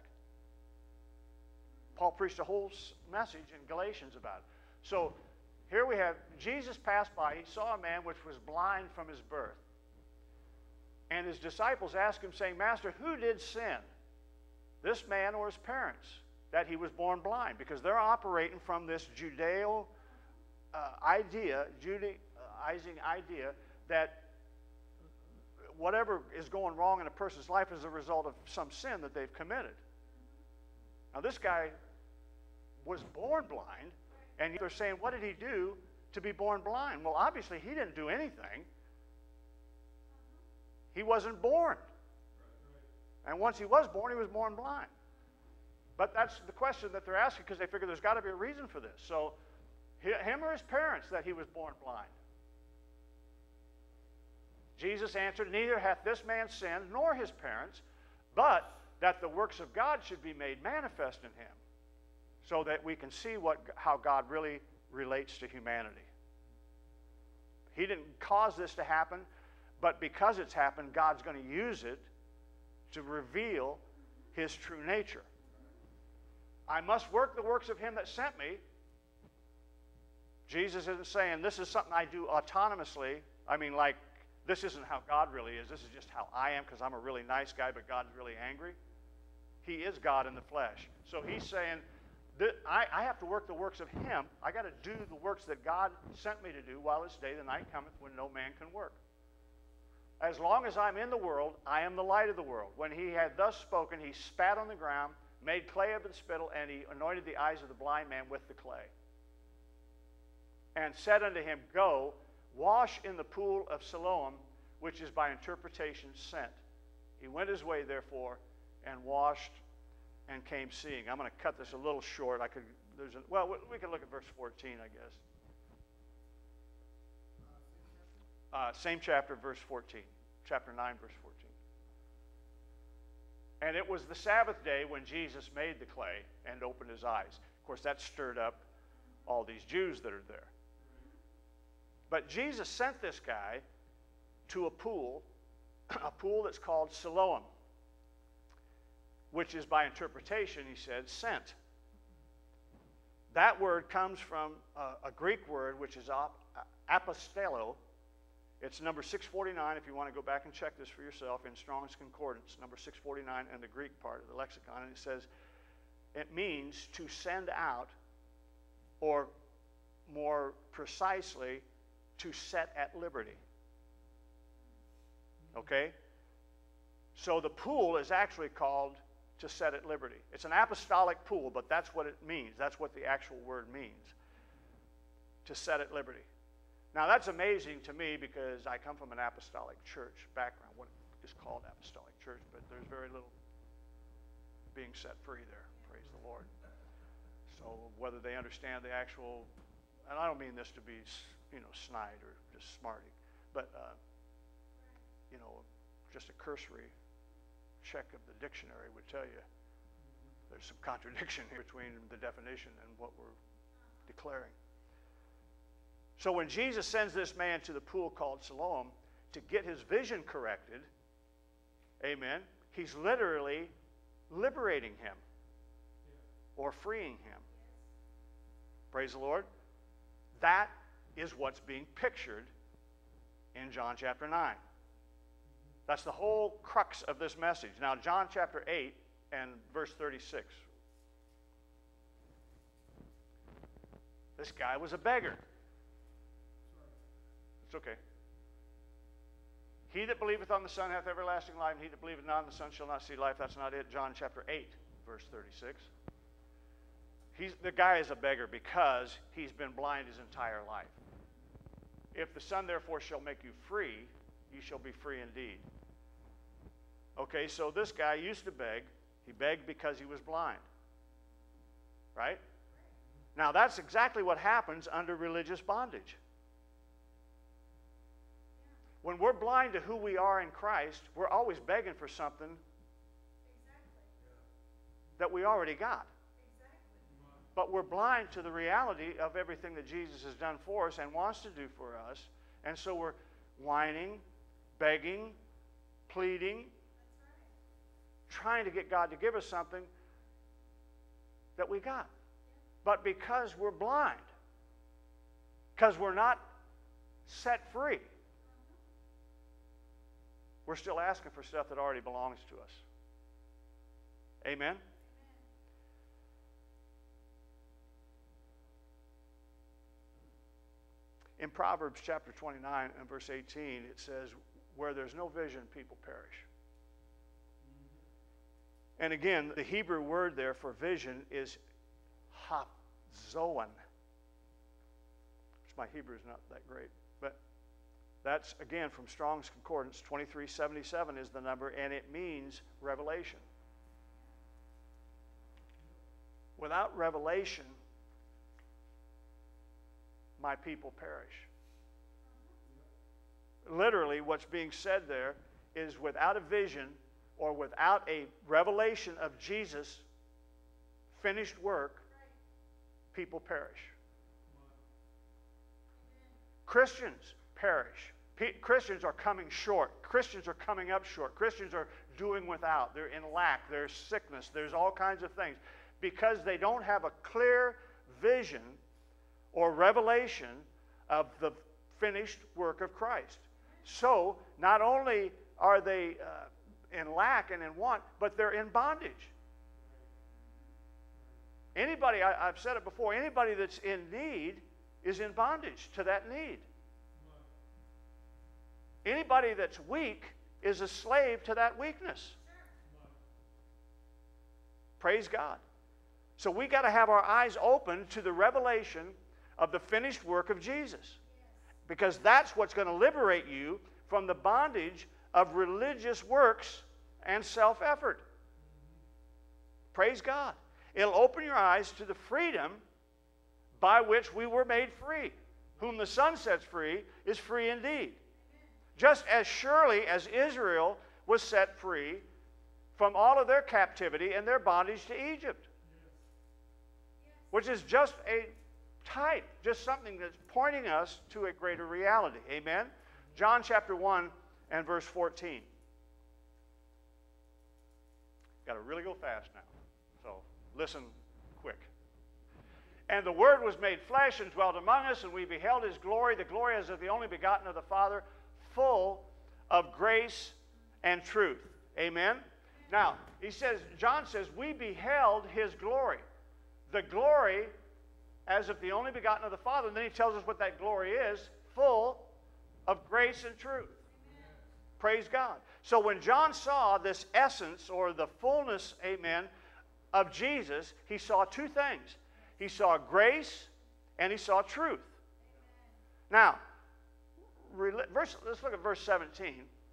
Paul preached a whole message in Galatians about it. So here we have, Jesus passed by, he saw a man which was blind from his birth. And his disciples asked him, saying, Master, who did sin, this man or his parents, that he was born blind? Because they're operating from this Judaizing idea that whatever is going wrong in a person's life is a result of some sin that they've committed. Now, this guy was born blind, and they're saying, what did he do to be born blind? Well, obviously, he didn't do anything. He wasn't born. And once he was born blind. But that's the question that they're asking, because they figure there's got to be a reason for this. So, him or his parents that he was born blind? Jesus answered, neither hath this man sinned, nor his parents, but that the works of God should be made manifest in him, so that we can see how God really relates to humanity. He didn't cause this to happen, but because it's happened, God's going to use it to reveal his true nature. I must work the works of him that sent me. Jesus isn't saying this is something I do autonomously. I mean, like, this isn't how God really is. This is just how I am because I'm a really nice guy, but God's really angry. He is God in the flesh. So he's saying, I have to work the works of him. I got to do the works that God sent me to do while it's day. The night cometh when no man can work. As long as I'm in the world, I am the light of the world. When he had thus spoken, he spat on the ground, made clay of the spittle, and he anointed the eyes of the blind man with the clay. And said unto him, go, wash in the pool of Siloam, which is by interpretation sent. He went his way, therefore, and washed and came seeing. I'm going to cut this a little short. We can look at verse 14, I guess. Same chapter, verse 14. Chapter 9, verse 14. And it was the Sabbath day when Jesus made the clay and opened his eyes. Of course, that stirred up all these Jews that are there. But Jesus sent this guy to a pool that's called Siloam, which is by interpretation, he said, sent. That word comes from a Greek word, which is apostello. It's number 649, if you want to go back and check this for yourself, in Strong's Concordance, number 649, and the Greek part of the lexicon. And it says, it means to send out, or more precisely, to set at liberty. Okay? So the pool is actually called to set at liberty. It's an apostolic pool, but that's what it means. That's what the actual word means. To set at liberty. Now that's amazing to me because I come from an apostolic church background, what is called apostolic church, but there's very little being set free there. Praise the Lord. So whether they understand the actual, and I don't mean this to be, snide or just smarty, but just a cursory check of the dictionary would tell you there's some contradiction here between the definition and what we're declaring. So when Jesus sends this man to the pool called Siloam to get his vision corrected, amen, he's literally liberating him or freeing him. Praise the Lord. That is what's being pictured in John chapter 9. That's the whole crux of this message. Now, John chapter 8 and verse 36. This guy was a beggar. It's okay. He that believeth on the Son hath everlasting life, and he that believeth not on the Son shall not see life. That's not it. John chapter 8, verse 36. The guy is a beggar because he's been blind his entire life. If the Son therefore shall make you free, you shall be free indeed. Okay, so this guy used to beg. He begged because he was blind. Right? Now that's exactly what happens under religious bondage. When we're blind to who we are in Christ, we're always begging for something that we already got. But we're blind to the reality of everything that Jesus has done for us and wants to do for us. And so we're whining, begging, pleading, trying to get God to give us something that we got. But because we're blind, because we're not set free, we're still asking for stuff that already belongs to us. Amen? In Proverbs chapter 29 and verse 18, it says, where there's no vision, people perish. And again, the Hebrew word there for vision is hapzoan. My Hebrew is not that great, but that's, again, from Strong's Concordance. 2377 is the number, and it means revelation. Without revelation, my people perish. Literally, what's being said there is without a vision or without a revelation of Jesus' finished work, people perish. Christians perish. Christians are coming short. Christians are coming up short. Christians are doing without. They're in lack. There's sickness. There's all kinds of things. Because they don't have a clear vision or revelation of the finished work of Christ. So, not only are they in lack and in want, but they're in bondage. Anybody, I've said it before, anybody that's in need is in bondage to that need. Anybody that's weak is a slave to that weakness. Praise God. So we got to have our eyes open to the revelation of the finished work of Jesus. Because that's what's going to liberate you from the bondage of religious works and self-effort. Praise God. It'll open your eyes to the freedom by which we were made free. Whom the Son sets free is free indeed. Just as surely as Israel was set free from all of their captivity and their bondage to Egypt. Which is just a type, just something that's pointing us to a greater reality. Amen? John chapter 1 and verse 14. Got to really go fast now. So listen quick. And the Word was made flesh and dwelt among us, and we beheld His glory, the glory as of the only begotten of the Father, full of grace and truth. Amen? Now, John says, we beheld His glory. The glory as of the only begotten of the Father. And then he tells us what that glory is, full of grace and truth. Amen. Praise God. So when John saw this essence or the fullness, amen, of Jesus, he saw two things. He saw grace and he saw truth. Amen. Now, let's look at verse 17,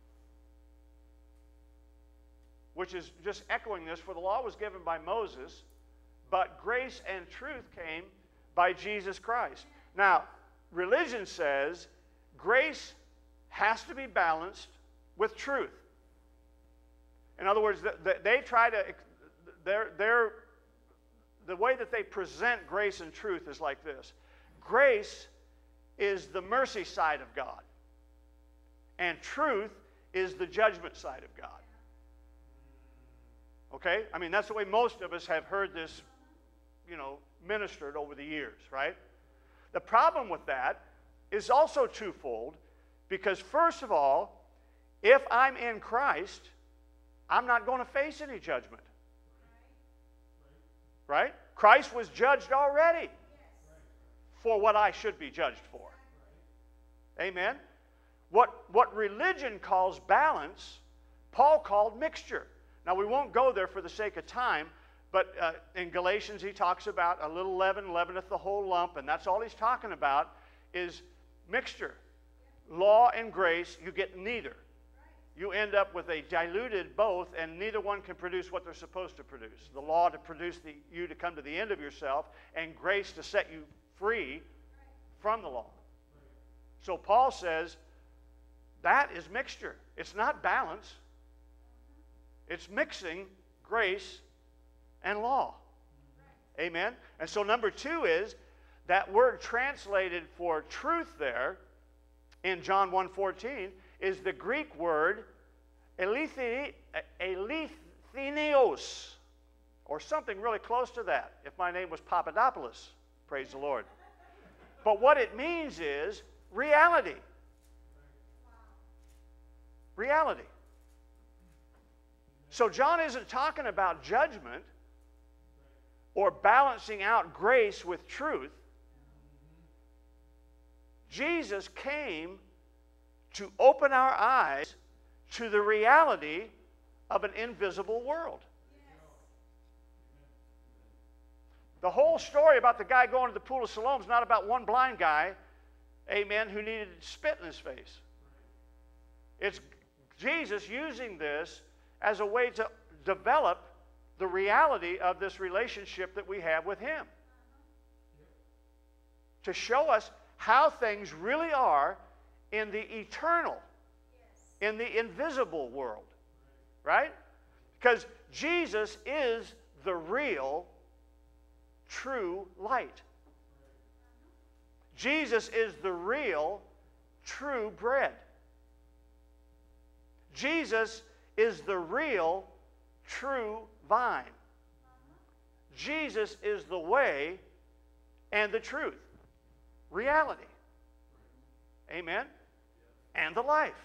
which is just echoing this. For the law was given by Moses, but grace and truth came by Jesus Christ. Now, religion says grace has to be balanced with truth. In other words, they try to, the way that they present grace and truth is like this. Grace is the mercy side of God, and truth is the judgment side of God. Okay? I mean, that's the way most of us have heard this, ministered over the years, right? The problem with that is also twofold, because first of all, if I'm in Christ, I'm not going to face any judgment. Right? Christ was judged already for what I should be judged for. Amen? What religion calls balance, Paul called mixture. Now, we won't go there for the sake of time, but in Galatians he talks about a little leaven leaveneth the whole lump, and that's all he's talking about is mixture. Law and grace, you get neither. You end up with a diluted both, and neither one can produce what they're supposed to produce. The law to produce you to come to the end of yourself, and grace to set you free from the law. So Paul says that is mixture. It's not balance. It's mixing grace and law. Amen? And so number two is that word translated for truth there in John 1:14 is the Greek word elethinios, or something really close to that, if my name was Papadopoulos. Praise the Lord. But what it means is reality. Reality. So John isn't talking about judgment or balancing out grace with truth. Jesus came to open our eyes to the reality of an invisible world. The whole story about the guy going to the pool of Siloam is not about one blind guy, amen, who needed spit in his face. It's Jesus using this as a way to develop the reality of this relationship that we have with Him. To show us how things really are in the eternal, in the invisible world. Right? Because Jesus is the real, true light. Jesus is the real, true bread. Jesus is the real, true vine. Jesus is the way and the truth. Reality. Amen? And the life.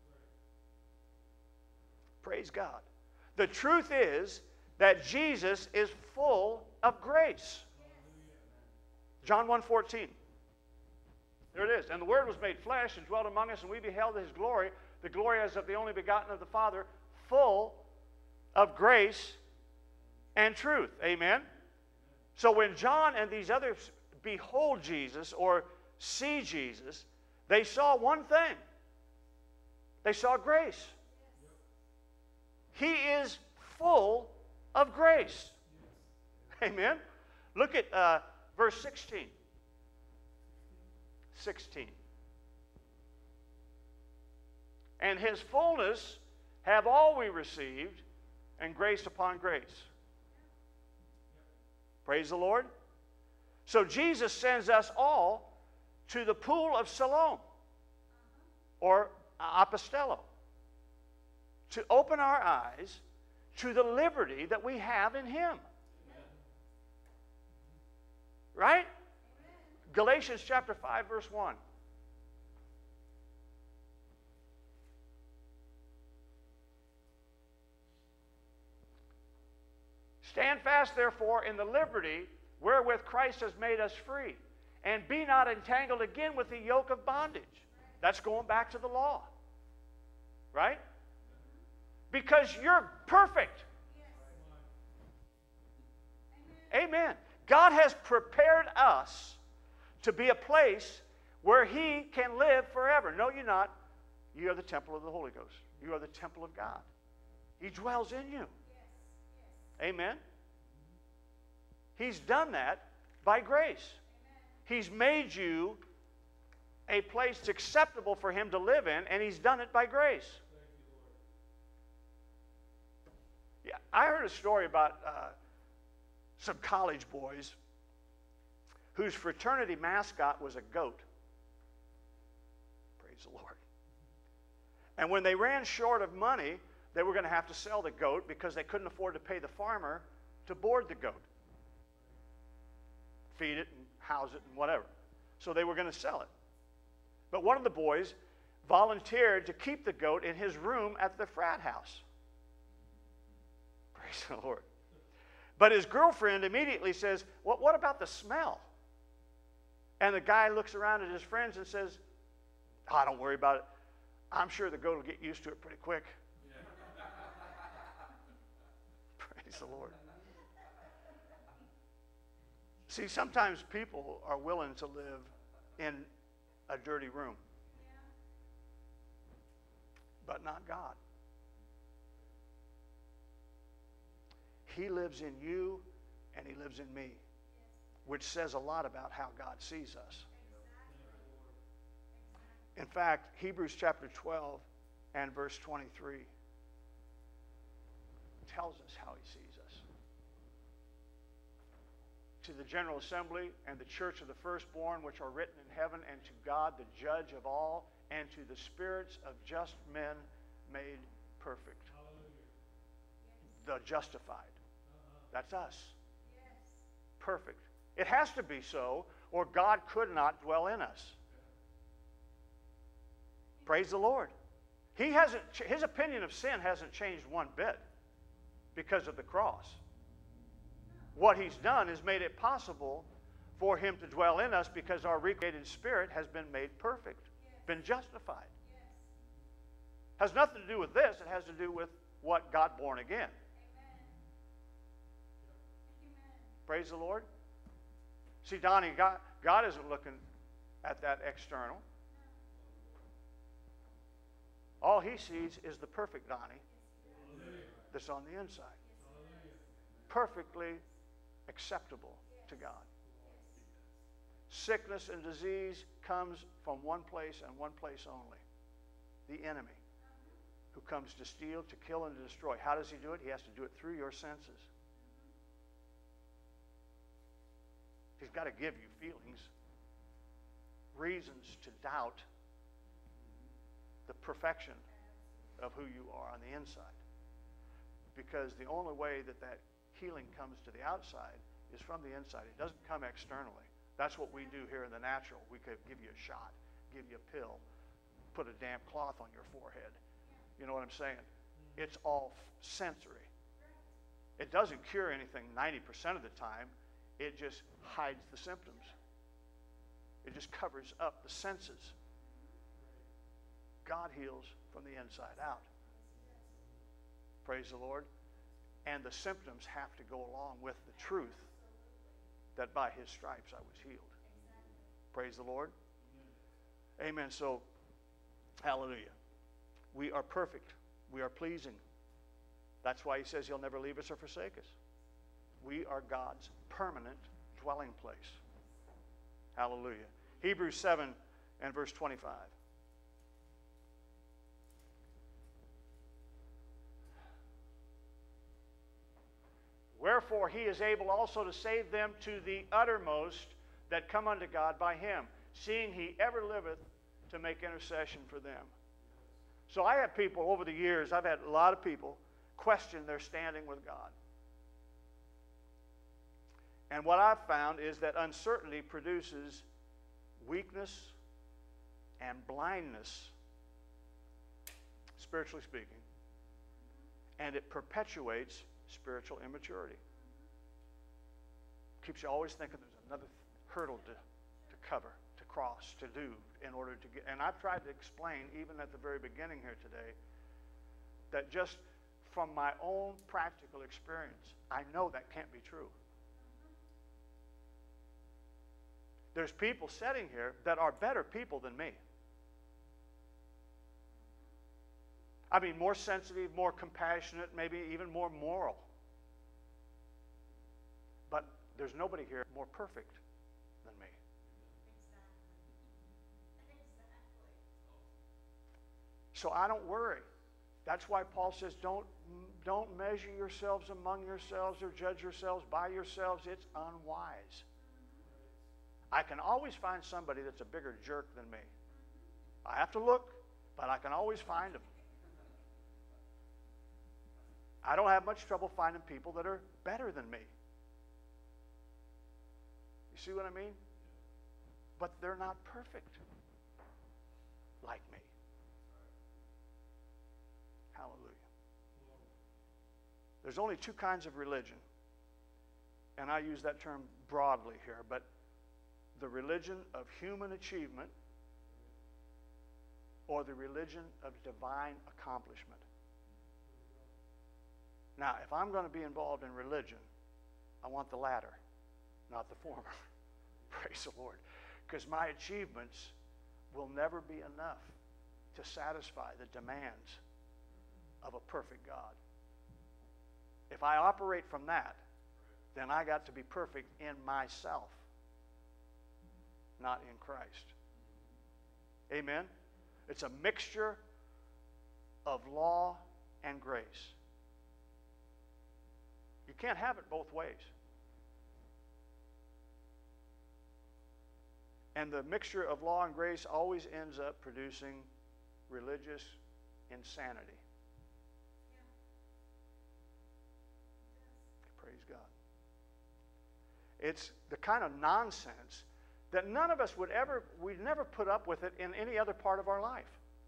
Praise God. The truth is that Jesus is full of grace. John 1:14. There it is. And the Word was made flesh and dwelt among us, and we beheld His glory, the glory as of the only begotten of the Father, full of grace and truth. Amen? So when John and these others behold Jesus or see Jesus, they saw one thing. They saw grace. He is full of grace. Amen? Look at verse 16. 16. And His fullness have all we received, and grace upon grace. Praise the Lord. So Jesus sends us all to the pool of Siloam, or Apostello, to open our eyes to the liberty that we have in Him. Right? Galatians chapter 5, verse 1. Stand fast, therefore, in the liberty wherewith Christ has made us free, and be not entangled again with the yoke of bondage. That's going back to the law. Right? Because you're perfect. Amen. God has prepared us to be a place where He can live forever. No, you're not. You are the temple of the Holy Ghost. You are the temple of God. He dwells in you. Amen. He's done that by grace. He's made you a place acceptable for Him to live in, and He's done it by grace. Yeah, I heard a story about some college boys whose fraternity mascot was a goat. Praise the Lord. And when they ran short of money, they were going to have to sell the goat because they couldn't afford to pay the farmer to board the goat, feed it and house it and whatever. So they were going to sell it. But one of the boys volunteered to keep the goat in his room at the frat house. Praise the Lord. But his girlfriend immediately says, what about the smell? And the guy looks around at his friends and says, oh, don't worry about it. I'm sure the goat will get used to it pretty quick. Yeah. Praise the Lord. See, sometimes people are willing to live in a dirty room. But not God. He lives in you and He lives in me, which says a lot about how God sees us. In fact, Hebrews chapter 12 and verse 23 tells us how He sees us. To the general assembly and the church of the firstborn which are written in heaven, and to God the judge of all, and to the spirits of just men made perfect. The justified. That's us. Perfect. It has to be so, or God could not dwell in us. Praise the Lord. His opinion of sin hasn't changed one bit because of the cross. What He's done is made it possible for Him to dwell in us because our recreated spirit has been made perfect, been justified. Has nothing to do with this. It has to do with what got born again. Praise the Lord. See, Donnie, God isn't looking at that external. All he sees is the perfect Donnie that's on the inside. Perfectly acceptable to God. Sickness and disease comes from one place and one place only. The enemy, who comes to steal, to kill, and to destroy. How does he do it? He has to do it through your senses. He's got to give you feelings, reasons to doubt the perfection of who you are on the inside. Because the only way that that healing comes to the outside is from the inside. It doesn't come externally. That's what we do here in the natural. We could give you a shot, give you a pill, put a damp cloth on your forehead. You know what I'm saying? It's all sensory. It doesn't cure anything 90% of the time. It just hides the symptoms. It just covers up the senses. God heals from the inside out. Praise the Lord. And the symptoms have to go along with the truth that by his stripes I was healed. Praise the Lord. Amen. So, hallelujah. We are perfect. We are pleasing. That's why he says he'll never leave us or forsake us. We are God's permanent dwelling place. Hallelujah. Hebrews 7 and verse 25. Wherefore he is able also to save them to the uttermost that come unto God by him, seeing he ever liveth to make intercession for them. So I have people over the years, I've had a lot of people question their standing with God. And what I've found is that uncertainty produces weakness and blindness, spiritually speaking, and it perpetuates spiritual immaturity. Keeps you always thinking there's another hurdle to cover, to cross, to do in order to get. And I've tried to explain, even at the very beginning here today, that just from my own practical experience, I know that can't be true. There's people sitting here that are better people than me. I mean, more sensitive, more compassionate, maybe even more moral. But there's nobody here more perfect than me. So I don't worry. That's why Paul says, don't measure yourselves among yourselves or judge yourselves by yourselves. It's unwise. I can always find somebody that's a bigger jerk than me. I have to look, but I can always find them. I don't have much trouble finding people that are better than me. You see what I mean? But they're not perfect like me. Hallelujah. There's only two kinds of religion. And I use that term broadly here, but the religion of human achievement or the religion of divine accomplishment. Now, if I'm going to be involved in religion, I want the latter, not the former. Praise the Lord. Because my achievements will never be enough to satisfy the demands of a perfect God. If I operate from that, then I got to be perfect in myself, not in Christ. Amen? It's a mixture of law and grace. You can't have it both ways. And the mixture of law and grace always ends up producing religious insanity. Praise God. It's the kind of nonsense that none of us we'd never put up with it in any other part of our life.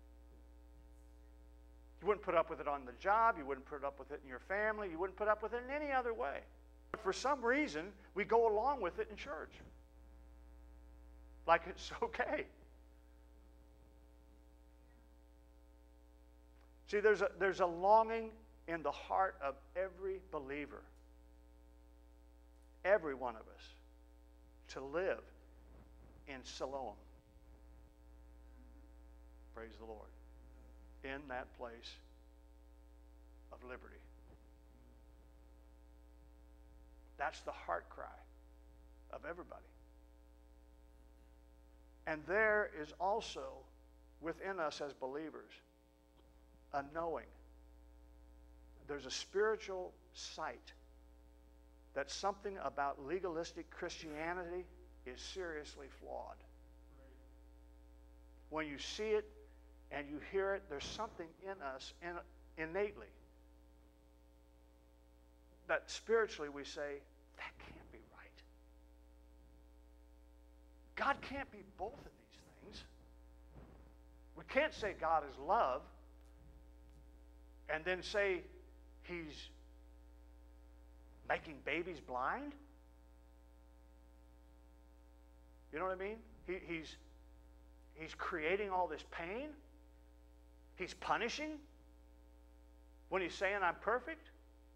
You wouldn't put up with it on the job. You wouldn't put up with it in your family. You wouldn't put up with it in any other way. But for some reason, we go along with it in church. Like it's okay. See, there's a longing in the heart of every believer, every one of us, to live in Siloam. Praise the Lord. In that place of liberty. That's the heart cry of everybody. And there is also within us as believers a knowing. There's a spiritual sight that something about legalistic Christianity is seriously flawed. When you see it and you hear it, there's something in us innately that spiritually we say, that can't be right. God can't be both of these things. We can't say God is love and then say He's making babies blind. You know what I mean? He's creating all this pain. He's punishing when He's saying I'm perfect.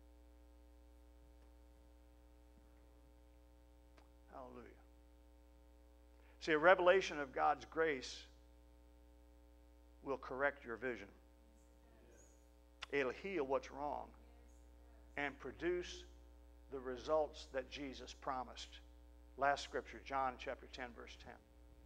Hallelujah. See, a revelation of God's grace will correct your vision. It'll heal what's wrong and produce the results that Jesus promised. Last scripture, John chapter 10, verse 10.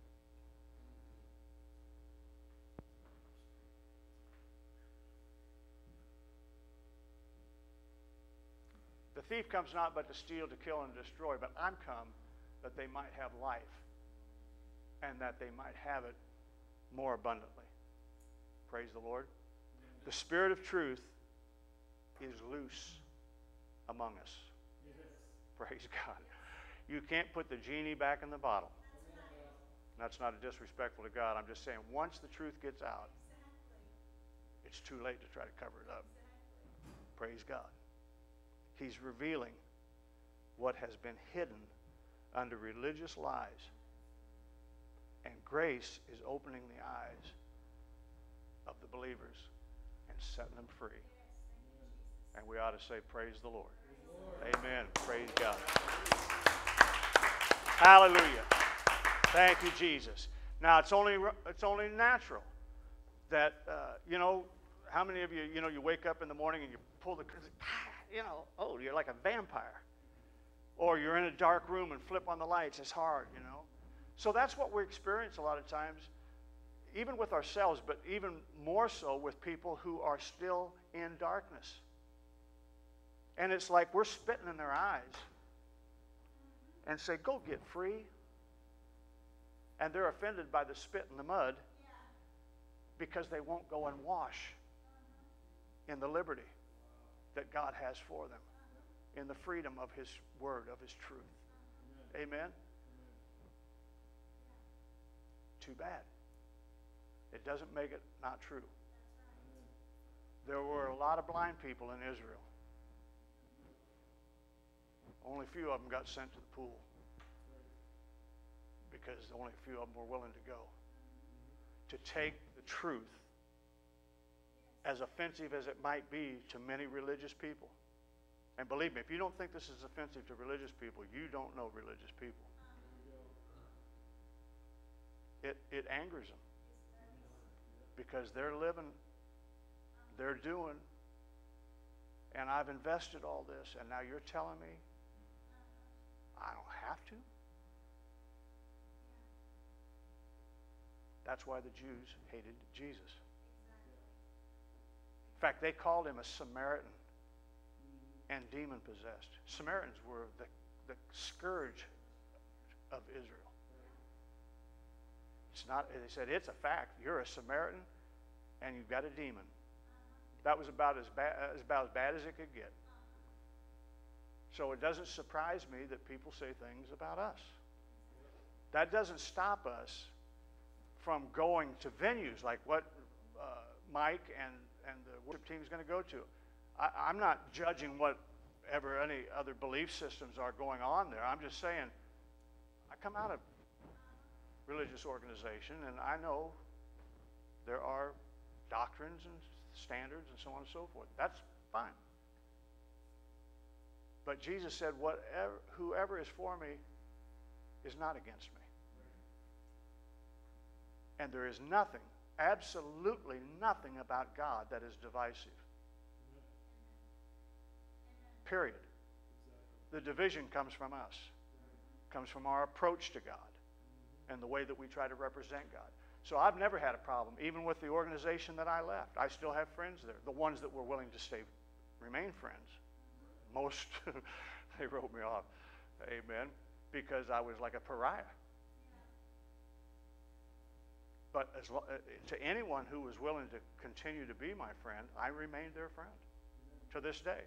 The thief comes not but to steal, to kill, and destroy, but I'm come that they might have life, and that they might have it more abundantly. Praise the Lord. The Spirit of truth is loose among us. Praise God. You can't put the genie back in the bottle. That's not disrespectful to God. I'm just saying, once the truth gets out, it's too late to try to cover it up. Praise God. He's revealing what has been hidden under religious lies. And grace is opening the eyes of the believers and setting them free. And we ought to say, praise the Lord. Amen. Praise God. Hallelujah. Thank you, Jesus. Now, it's only natural that, how many of you, you wake up in the morning and you pull the curtain, you're like a vampire. Or you're in a dark room and flip on the lights. It's hard, So that's what we experience a lot of times, even with ourselves, but even more so with people who are still in darkness. And it's like we're spitting in their eyes and say, go get free. And they're offended by the spit in the mud because they won't go and wash in the liberty that God has for them, in the freedom of His word, of His truth. Amen? Too bad. It doesn't make it not true. There were a lot of blind people in Israel. Only a few of them got sent to the pool because only a few of them were willing to go. To take the truth, as offensive as it might be to many religious people. And believe me, if you don't think this is offensive to religious people, you don't know religious people. It angers them because they're living, they're doing, and I've invested all this, and now you're telling me I don't have to? That's why the Jews hated Jesus. In fact, they called Him a Samaritan and demon-possessed. Samaritans were the scourge of Israel. It's not, they said, it's a fact. You're a Samaritan and you've got a demon. That was about as bad as it could get. So it doesn't surprise me that people say things about us. That doesn't stop us from going to venues like what Mike and the worship team is going to go to. I'm not judging whatever any other belief systems are going on there. I'm just saying, I come out of religious organization, and I know there are doctrines and standards and so on and so forth. That's fine. But Jesus said, whoever is for me is not against me. And there is nothing, absolutely nothing about God that is divisive. Period. The division comes from us. Comes from our approach to God and the way that we try to represent God. So I've never had a problem, even with the organization that I left. I still have friends there, the ones that were willing to remain friends. Most, they wrote me off, amen, because I was like a pariah. But to anyone who was willing to continue to be my friend, I remained their friend to this day.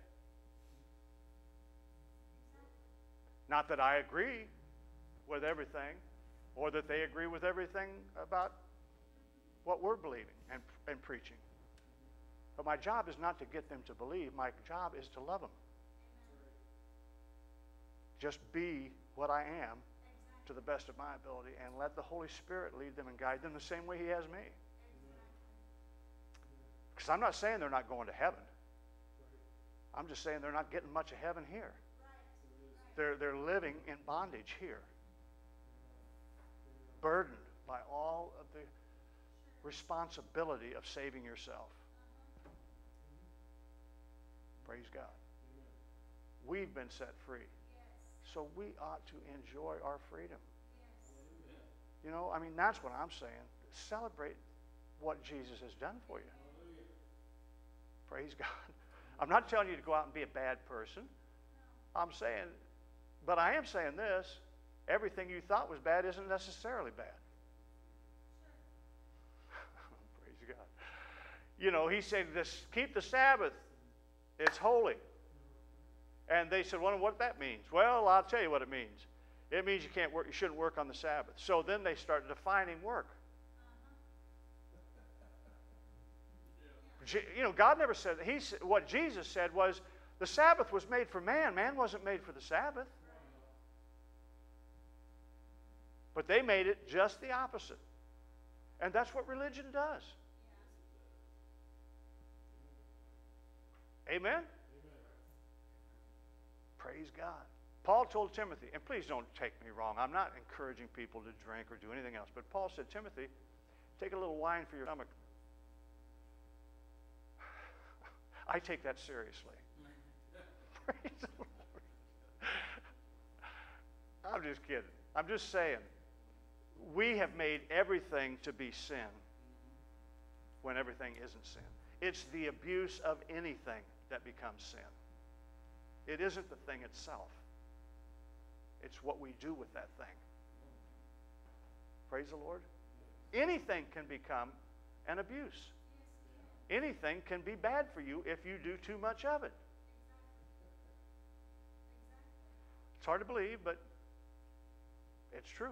Not that I agree with everything, or that they agree with everything about what we're believing and preaching. But my job is not to get them to believe. My job is to love them. Just be what I am to the best of my ability, and let the Holy Spirit lead them and guide them the same way He has me. Because I'm not saying they're not going to heaven. I'm just saying they're not getting much of heaven here. They're living in bondage here, burdened by all of the responsibility of saving yourself. Praise God. We've been set free. So we ought to enjoy our freedom. You know, I mean, that's what I'm saying. Celebrate what Jesus has done for you. Praise God. I'm not telling you to go out and be a bad person. I'm saying, but I am saying this, everything you thought was bad isn't necessarily bad. Praise God. You know, he said, this, keep the Sabbath. It's holy. And they said, well, what that means? Well, I'll tell you what it means. It means you can't work, you shouldn't work on the Sabbath. So then they started defining work. You know, God never said, what Jesus said was, the Sabbath was made for man. Man wasn't made for the Sabbath. But they made it just the opposite. And that's what religion does. Amen? Praise God. Paul told Timothy, and please don't take me wrong, I'm not encouraging people to drink or do anything else, but Paul said, Timothy, take a little wine for your stomach. I take that seriously. Praise the Lord. I'm just kidding. I'm just saying, we have made everything to be sin when everything isn't sin. It's the abuse of anything that becomes sin. It isn't the thing itself. It's what we do with that thing. Praise the Lord. Anything can become an abuse. Anything can be bad for you if you do too much of it. It's hard to believe, but it's true.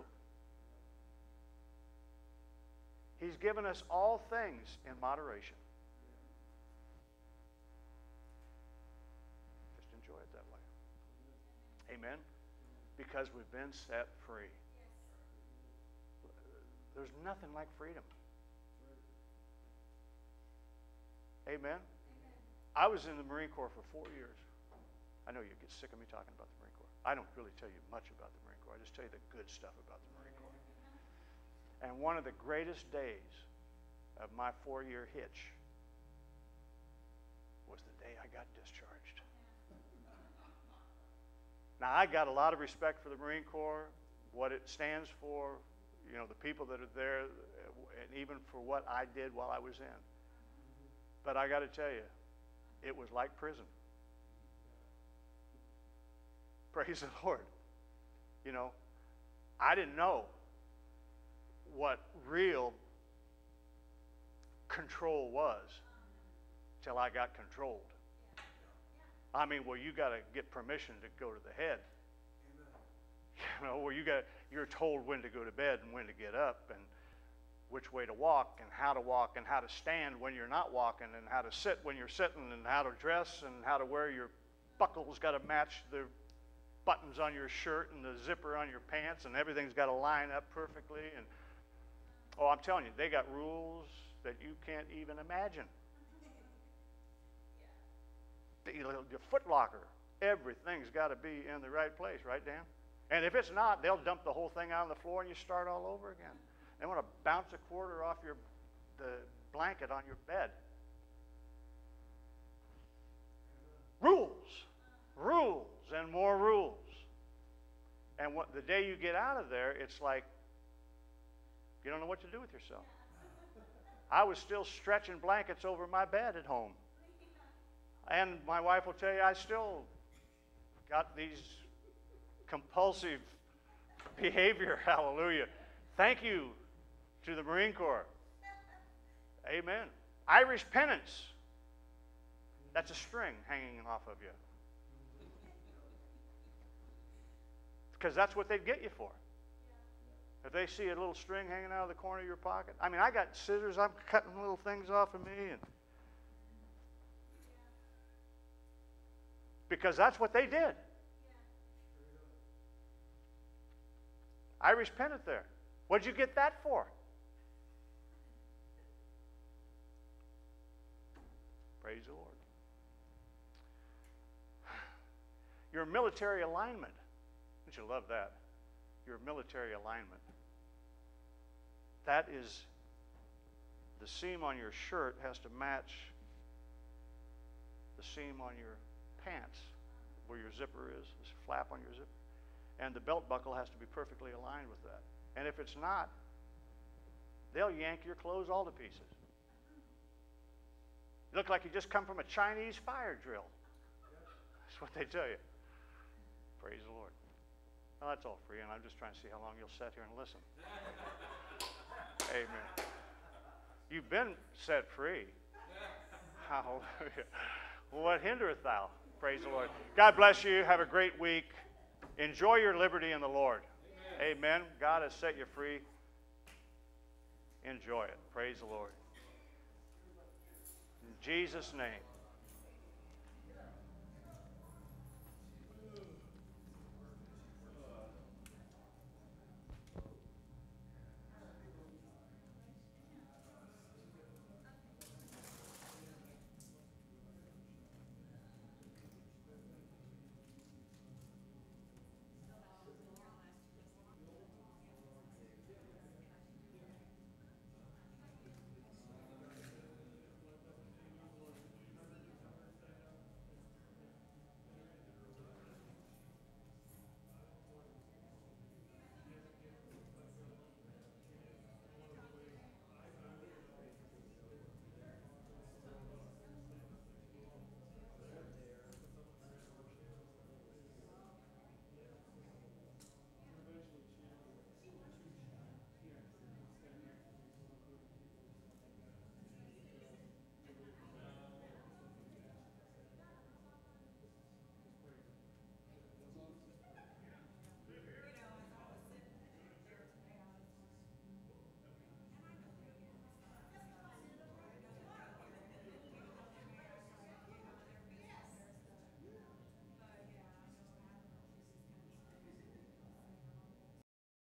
He's given us all things in moderation. Just enjoy it that way. Amen? Because we've been set free. There's nothing like freedom. Amen? I was in the Marine Corps for 4 years. I know you get sick of me talking about the Marine Corps. I don't really tell you much about the Marine Corps. I just tell you the good stuff about the Marine Corps. And one of the greatest days of my 4-year hitch was the day I got discharged. Now, I got a lot of respect for the Marine Corps, what it stands for, you know, the people that are there, and even for what I did while I was in. But I got to tell you, it was like prison. Praise the Lord. You know, I didn't know what real control was till I got controlled. I mean, well, you got to get permission to go to the head. You know, where you're told when to go to bed and when to get up and which way to walk and how to stand when you're not walking and how to sit when you're sitting and how to dress and how to wear your buckles got to match the buttons on your shirt and the zipper on your pants and everything's got to line up perfectly. And oh, I'm telling you, they got rules that you can't even imagine. your foot locker. Everything's got to be in the right place, right, Dan? And if it's not, they'll dump the whole thing out on the floor and you start all over again. They want to bounce a quarter off the blanket on your bed. Rules, rules, and more rules. And the day you get out of there, it's like you don't know what to do with yourself. I was still stretching blankets over my bed at home. And my wife will tell you, I still got these compulsive behavior. Hallelujah. Thank you to the Marine Corps. Amen. Irish penance. That's a string hanging off of you. Because that's what they'd get you for. If they see a little string hanging out of the corner of your pocket. I mean, I got scissors. I'm cutting little things off of me. Because that's what they did. Irish pennant there. What'd you get that for? Praise the Lord. Your military alignment. Don't you love that? Your military alignment. That is, the seam on your shirt has to match the seam on your pants, where your zipper is, this flap on your zipper. And the belt buckle has to be perfectly aligned with that. And if it's not, they'll yank your clothes all to pieces. You look like you just come from a Chinese fire drill. That's what they tell you. Praise the Lord. Well, that's all free, and I'm just trying to see how long you'll sit here and listen. Amen. You've been set free. Hallelujah. What hindereth thou? Praise the Lord. God bless you. Have a great week. Enjoy your liberty in the Lord. Amen. God has set you free. Enjoy it. Praise the Lord. In Jesus' name.